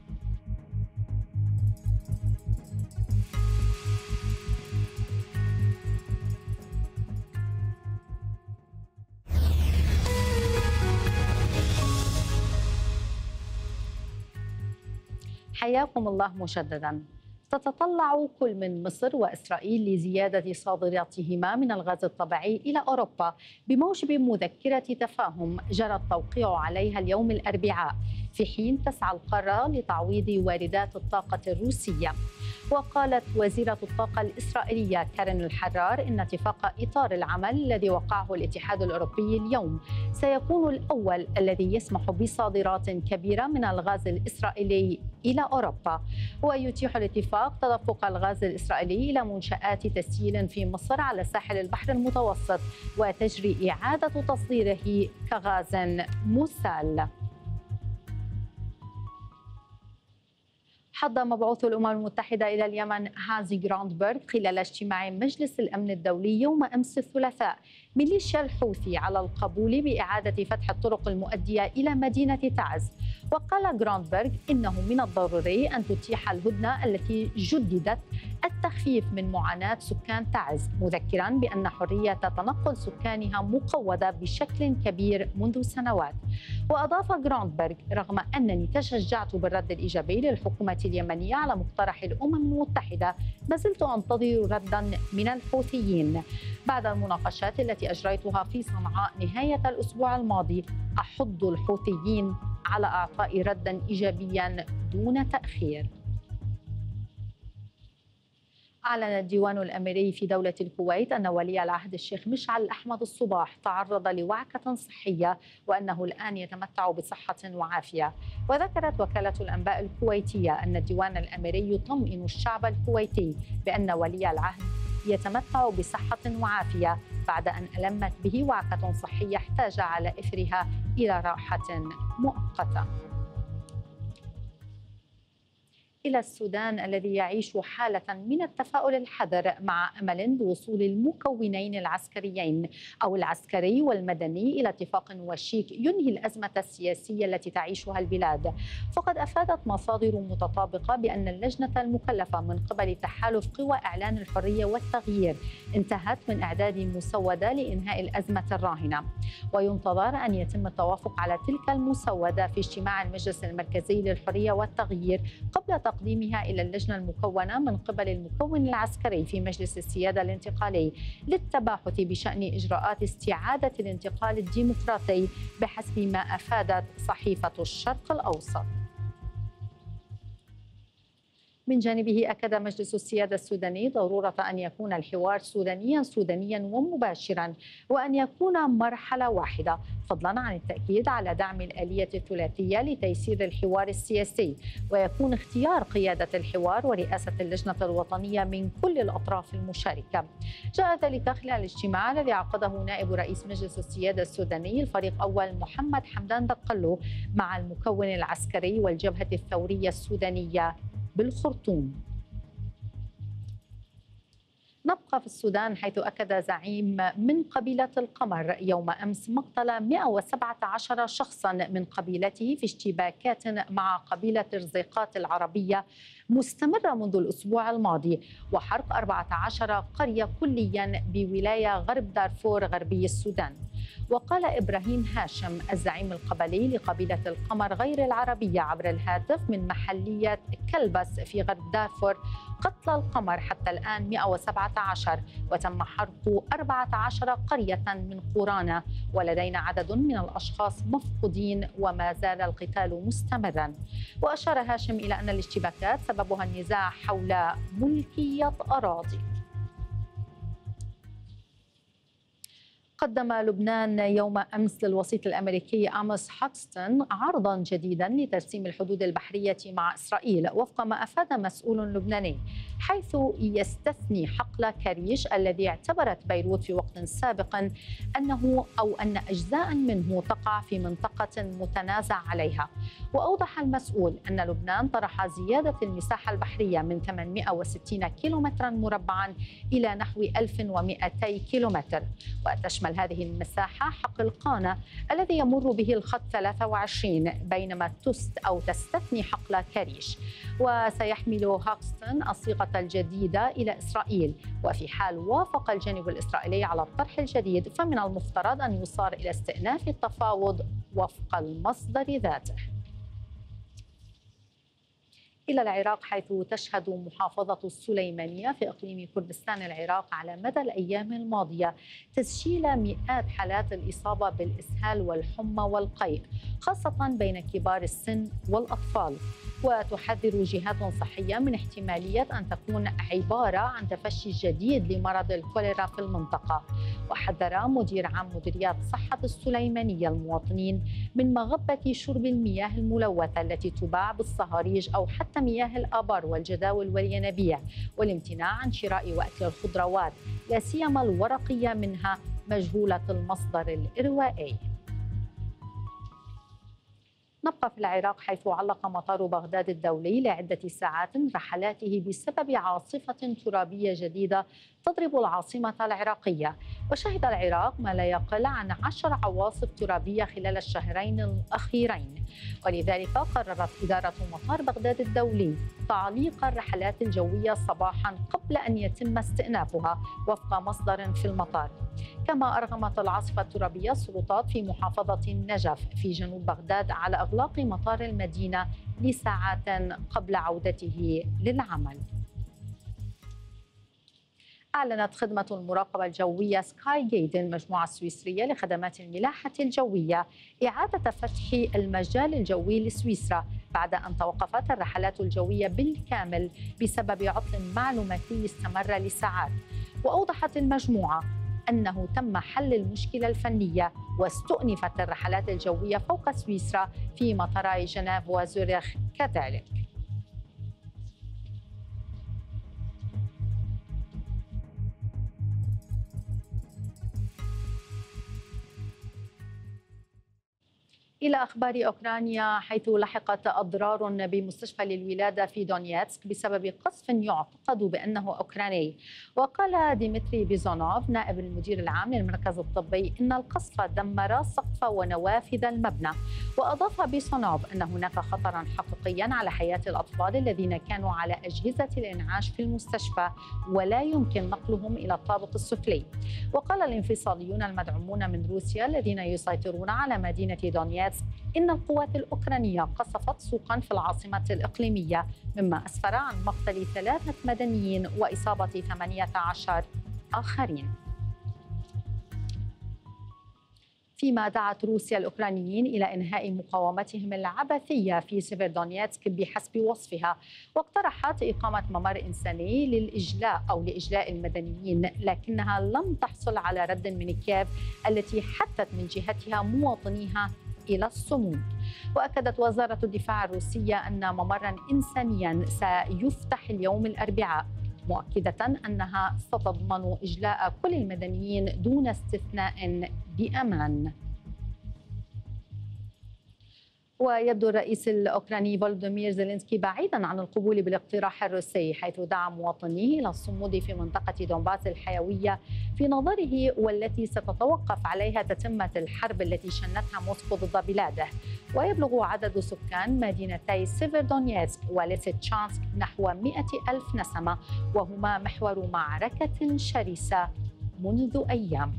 حياكم الله مجددا. تتطلع كل من مصر وإسرائيل لزيادة صادراتهما من الغاز الطبيعي إلى أوروبا بموجب مذكرة تفاهم جرى التوقيع عليها اليوم الأربعاء، في حين تسعى القارة لتعويض واردات الطاقة الروسية. وقالت وزيرة الطاقة الإسرائيلية كارين الحرار إن اتفاق إطار العمل الذي وقعه الاتحاد الأوروبي اليوم سيكون الأول الذي يسمح بصادرات كبيرة من الغاز الإسرائيلي إلى أوروبا، ويتيح الاتفاق تدفق الغاز الإسرائيلي إلى منشآت تسييل في مصر على ساحل البحر المتوسط، وتجري إعادة تصديره كغاز مسال. حض مبعوث الأمم المتحدة إلى اليمن هانزي جراندبرغ خلال اجتماع مجلس الأمن الدولي يوم أمس الثلاثاء ميليشيا الحوثي على القبول بإعادة فتح الطرق المؤدية إلى مدينة تعز. وقال جراندبرغ إنه من الضروري أن تتيح الهدنة التي جددت التخفيف من معاناة سكان تعز، مذكرا بأن حرية تنقل سكانها مقوضة بشكل كبير منذ سنوات. وأضاف جراندبرغ: رغم أنني تشجعت بالرد الإيجابي للحكومة اليمنية على مقترح الأمم المتحدة، ما زلت أنتظر ردا من الحوثيين. بعد المناقشات التي أجريتها في صنعاء نهاية الأسبوع الماضي، أحض الحوثيين على إعطاء ردا إيجابيا دون تأخير. أعلن الديوان الأميري في دولة الكويت أن ولي العهد الشيخ مشعل أحمد الصباح تعرض لوعكة صحية وأنه الآن يتمتع بصحة وعافية. وذكرت وكالة الأنباء الكويتية أن الديوان الأميري يطمئن الشعب الكويتي بأن ولي العهد يتمتع بصحة وعافية بعد أن ألمت به وعكة صحية احتاج على إثرها إلى راحة مؤقتة. إلى السودان الذي يعيش حالة من التفاؤل الحذر مع أمل بوصول المكونين العسكريين أو العسكري والمدني إلى اتفاق وشيك ينهي الأزمة السياسية التي تعيشها البلاد. فقد أفادت مصادر متطابقة بأن اللجنة المكلفة من قبل تحالف قوى إعلان الحرية والتغيير انتهت من إعداد مسودة لإنهاء الأزمة الراهنة، وينتظر أن يتم التوافق على تلك المسودة في اجتماع المجلس المركزي للحرية والتغيير قبل تقديمها إلى اللجنة المكونة من قبل المكون العسكري في مجلس السيادة الانتقالي للتباحث بشأن إجراءات استعادة الانتقال الديمقراطي بحسب ما أفادت صحيفة الشرق الأوسط. من جانبه أكد مجلس السيادة السوداني ضرورة أن يكون الحوار سودانيا ومباشرا، وأن يكون مرحلة واحدة، فضلا عن التأكيد على دعم الآلية الثلاثية لتيسير الحوار السياسي، ويكون اختيار قيادة الحوار ورئاسة اللجنة الوطنية من كل الأطراف المشاركة. جاء ذلك خلال الاجتماع الذي عقده نائب رئيس مجلس السيادة السوداني الفريق أول محمد حمدان دقلو مع المكون العسكري والجبهة الثورية السودانية بالخرطوم. نبقى في السودان، حيث أكد زعيم من قبيلة القمر يوم أمس مقتل 117 شخصا من قبيلته في اشتباكات مع قبيلة الرزيقات العربية مستمرة منذ الأسبوع الماضي، وحرق 14 قرية كليا بولاية غرب دارفور غربي السودان. وقال إبراهيم هاشم الزعيم القبلي لقبيلة القمر غير العربية عبر الهاتف من محلية كلبس في غرب دارفور: قتل القمر حتى الآن 117، وتم حرق 14 قرية من قرانا، ولدينا عدد من الأشخاص مفقودين وما زال القتال مستمرا. وأشار هاشم إلى أن الاشتباكات سببها النزاع حول ملكية أراضي. قدم لبنان يوم أمس للوسيط الأمريكي آموس هوكستون عرضاً جديداً لترسيم الحدود البحرية مع إسرائيل وفق ما أفاد مسؤول لبناني، حيث يستثني حقل كريش الذي اعتبرت بيروت في وقت سابق أن أجزاء منه تقع في منطقة متنازع عليها. وأوضح المسؤول أن لبنان طرح زيادة المساحة البحرية من 860 كيلومتراً مربعاً إلى نحو 1200 كيلومتر، وتشمل هذه المساحة حقل قانا الذي يمر به الخط 23، بينما تستثني حقل كريش. وسيحمل هوكستون الصيغة الجديدة إلى إسرائيل، وفي حال وافق الجانب الإسرائيلي على الطرح الجديد فمن المفترض أن يصار إلى استئناف التفاوض وفق المصدر ذاته. إلى العراق، حيث تشهد محافظة السليمانية في إقليم كردستان العراق على مدى الأيام الماضية تسجيل مئات حالات الإصابة بالإسهال والحمى والقيء، خاصة بين كبار السن والأطفال. وتحذر جهات صحية من احتمالية أن تكون عبارة عن تفشي جديد لمرض الكوليرا في المنطقة. وحذر مدير عام مديريات صحة السليمانية المواطنين من مغبة شرب المياه الملوثة التي تباع بالصهاريج أو حتى مياه الآبار والجداول والينابيع، والامتناع عن شراء وأكل الخضروات لا سيما الورقية منها مجهولة المصدر الإروائي. نبقى في العراق، حيث علق مطار بغداد الدولي لعدة ساعات رحلاته بسبب عاصفة ترابية جديدة تضرب العاصمة العراقية. وشهد العراق ما لا يقل عن 10 عواصف ترابية خلال الشهرين الأخيرين، ولذلك قررت إدارة مطار بغداد الدولي تعليق الرحلات الجوية صباحا قبل أن يتم استئنافها وفق مصدر في المطار. كما أرغمت العاصفة الترابية السلطات في محافظة النجف في جنوب بغداد على إغلاق مطار المدينة لساعات قبل عودته للعمل. أعلنت خدمة المراقبة الجوية سكاي جيت المجموعة السويسرية لخدمات الملاحة الجوية إعادة فتح المجال الجوي لسويسرا بعد أن توقفت الرحلات الجوية بالكامل بسبب عطل معلوماتي استمر لساعات. وأوضحت المجموعة أنه تم حل المشكلة الفنية واستؤنفت الرحلات الجوية فوق سويسرا في مطاري جنيف وزوريخ كذلك. إلى أخبار أوكرانيا، حيث لحقت أضرار بمستشفى للولادة في دونيتسك بسبب قصف يعتقد بأنه أوكراني. وقال ديمتري بيزونوف نائب المدير العام للمركز الطبي إن القصف دمر سقف ونوافذ المبنى. وأضاف بيزونوف أن هناك خطرا حقيقيا على حياة الأطفال الذين كانوا على أجهزة الإنعاش في المستشفى ولا يمكن نقلهم إلى الطابق السفلي. وقال الانفصاليون المدعومون من روسيا الذين يسيطرون على مدينة دونيتسك إن القوات الأوكرانية قصفت سوقا في العاصمة الإقليمية، مما أسفر عن مقتل 3 مدنيين وإصابة 18 آخرين. فيما دعت روسيا الأوكرانيين إلى إنهاء مقاومتهم العبثية في سيفيرودونيتسك بحسب وصفها، واقترحت إقامة ممر إنساني لإجلاء المدنيين، لكنها لم تحصل على رد من كييف التي حثت من جهتها مواطنيها إلى الصمود. وأكدت وزارة الدفاع الروسية أن ممرا إنسانيا سيفتح اليوم الأربعاء، مؤكدة أنها ستضمن إجلاء كل المدنيين دون استثناء بأمان. ويبدو الرئيس الأوكراني فولودومير زيلينسكي بعيدا عن القبول بالاقتراح الروسي، حيث دعا مواطنيه إلى الصمود في منطقة دونباس الحيوية في نظره والتي ستتوقف عليها تتمة الحرب التي شنتها موسكو ضد بلاده. ويبلغ عدد سكان مدينتي سيفيرودونيتسك وليسيتشانسك نحو 100,000 نسمة، وهما محور معركة شرسة منذ أيام.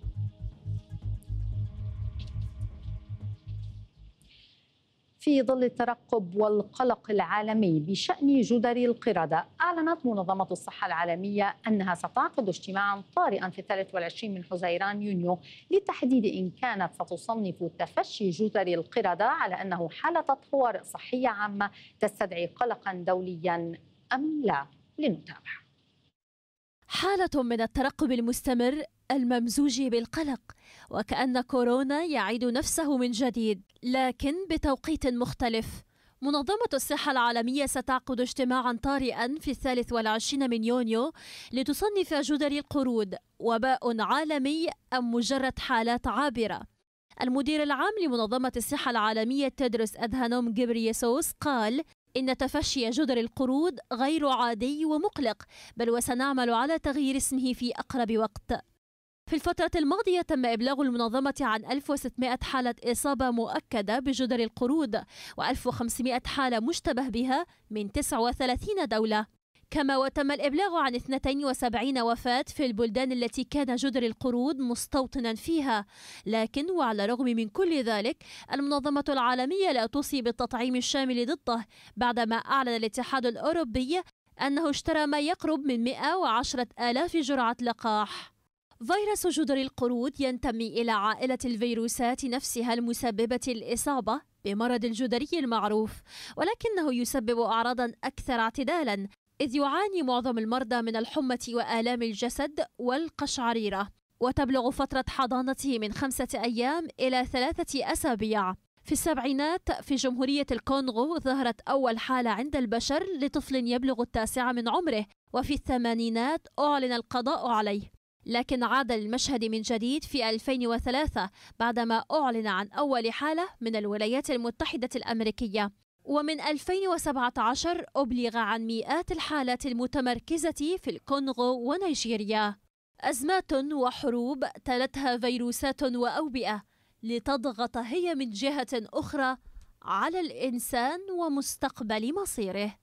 في ظل الترقب والقلق العالمي بشأن جدري القردة، أعلنت منظمة الصحة العالمية أنها ستعقد اجتماعا طارئا في 23 من حزيران يونيو لتحديد إن كانت ستصنف تفشي جدري القردة على أنه حالة طوارئ صحية عامة تستدعي قلقا دوليا أم لا. لنتابع. حالة من الترقب المستمر الممزوج بالقلق، وكأن كورونا يعيد نفسه من جديد لكن بتوقيت مختلف. منظمة الصحة العالمية ستعقد اجتماعا طارئا في 23 من يونيو لتصنف جدري القرود وباء عالمي أم مجرد حالات عابرة. المدير العام لمنظمة الصحة العالمية تيدروس أدهانوم غيبرييسوس قال إن تفشي جدري القرود غير عادي ومقلق، بل وسنعمل على تغيير اسمه في أقرب وقت. في الفترة الماضية تم إبلاغ المنظمة عن 1600 حالة إصابة مؤكدة بجدر القرود و1500 حالة مشتبه بها من 39 دولة. كما وتم الإبلاغ عن 72 وفاة في البلدان التي كان جدر القرود مستوطنا فيها. لكن وعلى الرغم من كل ذلك، المنظمة العالمية لا توصي بالتطعيم الشامل ضده، بعدما أعلن الاتحاد الأوروبي أنه اشترى ما يقرب من 110,000 جرعة لقاح. فيروس جدر القرود ينتمي إلى عائلة الفيروسات نفسها المسببة الإصابة بمرض الجدري المعروف، ولكنه يسبب أعراضا أكثر اعتدالا، إذ يعاني معظم المرضى من الحمى وآلام الجسد والقشعريرة، وتبلغ فترة حضانته من 5 أيام إلى 3 أسابيع. في السبعينات في جمهورية الكونغو ظهرت أول حالة عند البشر لطفل يبلغ 9 من عمره، وفي الثمانينات أعلن القضاء عليه. لكن عاد المشهد من جديد في 2003 بعدما أعلن عن أول حالة من الولايات المتحدة الأمريكية، ومن 2017 أبلغ عن مئات الحالات المتمركزة في الكونغو ونيجيريا. أزمات وحروب تلتها فيروسات وأوبئة لتضغط هي من جهة أخرى على الإنسان ومستقبل مصيره.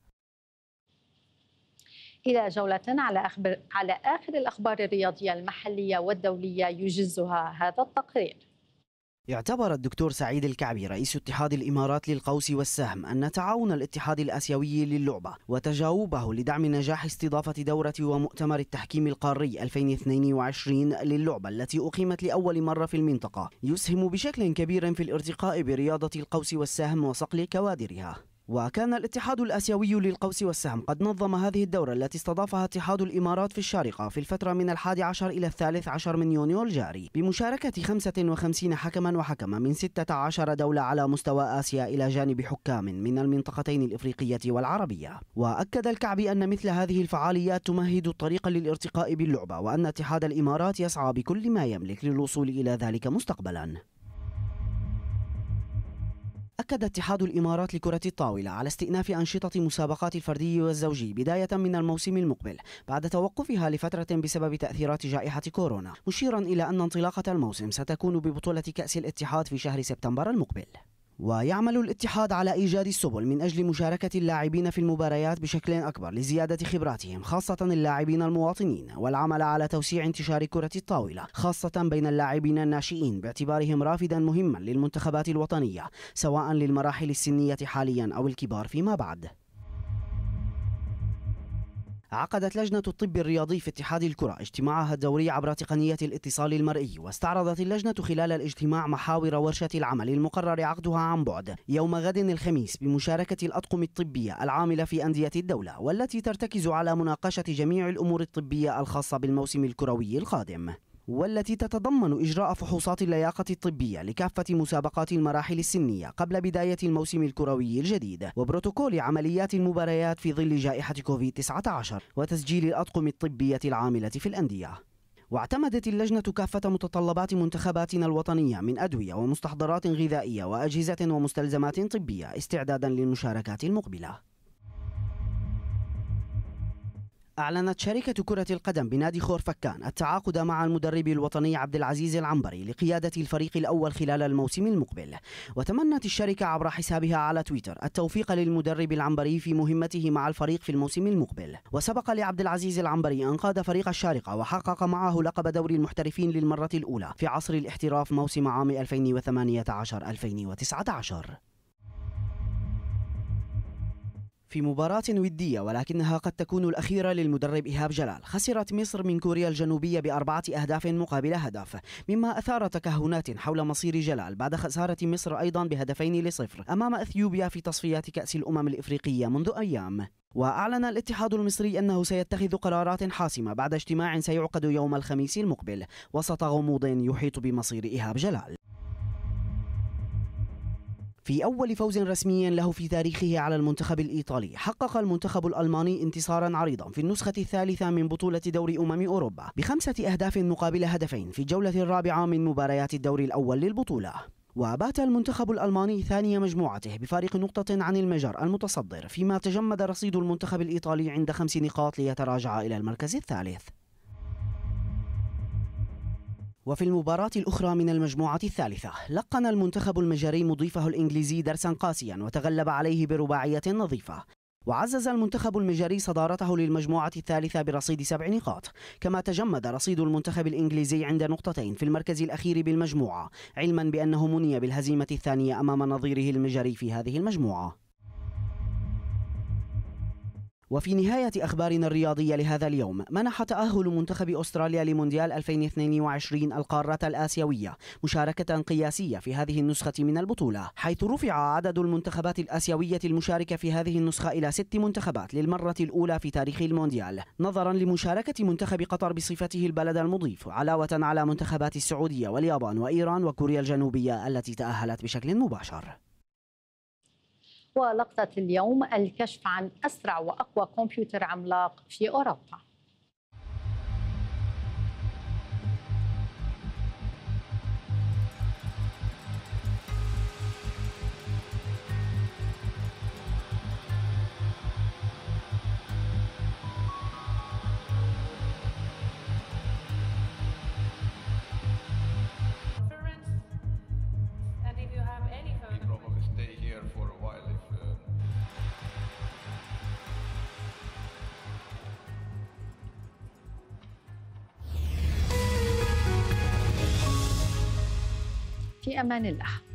إلى جولة على آخر الأخبار الرياضية المحلية والدولية يجزها هذا التقرير. اعتبر الدكتور سعيد الكعبي رئيس اتحاد الإمارات للقوس والسهم أن تعاون الاتحاد الآسيوي للعبة وتجاوبه لدعم نجاح استضافة دورة ومؤتمر التحكيم القاري 2022 للعبة التي أقيمت لأول مرة في المنطقة يسهم بشكل كبير في الارتقاء برياضة القوس والسهم وصقل كوادرها. وكان الاتحاد الآسيوي للقوس والسهم قد نظم هذه الدورة التي استضافها اتحاد الإمارات في الشارقة في الفترة من 11 إلى 13 من يونيو الجاري بمشاركة 55 حكما وحكمة من 16 دولة على مستوى آسيا إلى جانب حكام من المنطقتين الإفريقية والعربية. وأكد الكعبي أن مثل هذه الفعاليات تمهد الطريق للارتقاء باللعبة، وأن اتحاد الإمارات يسعى بكل ما يملك للوصول إلى ذلك مستقبلا. أكد اتحاد الإمارات لكرة الطاولة على استئناف أنشطة مسابقات الفردي والزوجي بداية من الموسم المقبل بعد توقفها لفترة بسبب تأثيرات جائحة كورونا، مشيرا إلى أن انطلاقة الموسم ستكون ببطولة كأس الاتحاد في شهر سبتمبر المقبل. ويعمل الاتحاد على إيجاد السبل من أجل مشاركة اللاعبين في المباريات بشكل أكبر لزيادة خبراتهم، خاصة اللاعبين المواطنين، والعمل على توسيع انتشار كرة الطاولة خاصة بين اللاعبين الناشئين باعتبارهم رافدا مهما للمنتخبات الوطنية سواء للمراحل السنية حاليا أو الكبار فيما بعد. عقدت لجنة الطب الرياضي في اتحاد الكرة اجتماعها الدوري عبر تقنية الاتصال المرئي، واستعرضت اللجنة خلال الاجتماع محاور ورشة العمل المقرر عقدها عن بعد يوم غد الخميس بمشاركة الأطقم الطبية العاملة في أندية الدولة، والتي ترتكز على مناقشة جميع الأمور الطبية الخاصة بالموسم الكروي القادم، والتي تتضمن إجراء فحوصات اللياقة الطبية لكافة مسابقات المراحل السنية قبل بداية الموسم الكروي الجديد، وبروتوكول عمليات المباريات في ظل جائحة كوفيد-19، وتسجيل الأطقم الطبية العاملة في الأندية. واعتمدت اللجنة كافة متطلبات منتخباتنا الوطنية من أدوية ومستحضرات غذائية وأجهزة ومستلزمات طبية استعدادا للمشاركات المقبلة. أعلنت شركة كرة القدم بنادي خورفكان التعاقد مع المدرب الوطني عبد العزيز العنبري لقيادة الفريق الأول خلال الموسم المقبل، وتمنت الشركة عبر حسابها على تويتر التوفيق للمدرب العنبري في مهمته مع الفريق في الموسم المقبل. وسبق لعبد العزيز العنبري أن قاد فريق الشارقة وحقق معه لقب دوري المحترفين للمرة الأولى في عصر الاحتراف موسم عام 2018-2019. في مباراة ودية ولكنها قد تكون الأخيرة للمدرب إيهاب جلال، خسرت مصر من كوريا الجنوبية ب4 أهداف مقابل هدف، مما أثار تكهنات حول مصير جلال بعد خسارة مصر أيضا ب2-0 أمام أثيوبيا في تصفيات كأس الأمم الإفريقية منذ أيام. وأعلن الاتحاد المصري أنه سيتخذ قرارات حاسمة بعد اجتماع سيعقد يوم الخميس المقبل وسط غموض يحيط بمصير إيهاب جلال. في أول فوز رسمي له في تاريخه على المنتخب الإيطالي، حقق المنتخب الألماني انتصارا عريضا في النسخة الثالثة من بطولة دوري أوروبا ب5 أهداف مقابل هدفين في الجولة الرابعة من مباريات الدور الأول للبطولة. وبات المنتخب الألماني ثاني مجموعته بفارق نقطة عن المجر المتصدر، فيما تجمد رصيد المنتخب الإيطالي عند 5 نقاط ليتراجع إلى المركز الثالث. وفي المباراة الأخرى من المجموعة الثالثة، لقن المنتخب المجري مضيفه الإنجليزي درسا قاسيا وتغلب عليه برباعية نظيفة. وعزز المنتخب المجري صدارته للمجموعة الثالثة برصيد 7 نقاط، كما تجمد رصيد المنتخب الإنجليزي عند نقطتين في المركز الأخير بالمجموعة، علما بأنه مني بالهزيمة الثانية أمام نظيره المجري في هذه المجموعة. وفي نهاية أخبارنا الرياضية لهذا اليوم، منح تأهل منتخب أستراليا لمونديال 2022 القارة الآسيوية مشاركة قياسية في هذه النسخة من البطولة، حيث رفع عدد المنتخبات الآسيوية المشاركة في هذه النسخة إلى 6 منتخبات للمرة الأولى في تاريخ المونديال، نظرا لمشاركة منتخب قطر بصفته البلد المضيف، علاوة على منتخبات السعودية واليابان وإيران وكوريا الجنوبية التي تأهلت بشكل مباشر. ولقطة اليوم، الكشف عن أسرع وأقوى كمبيوتر عملاق في أوروبا. في أمان الله.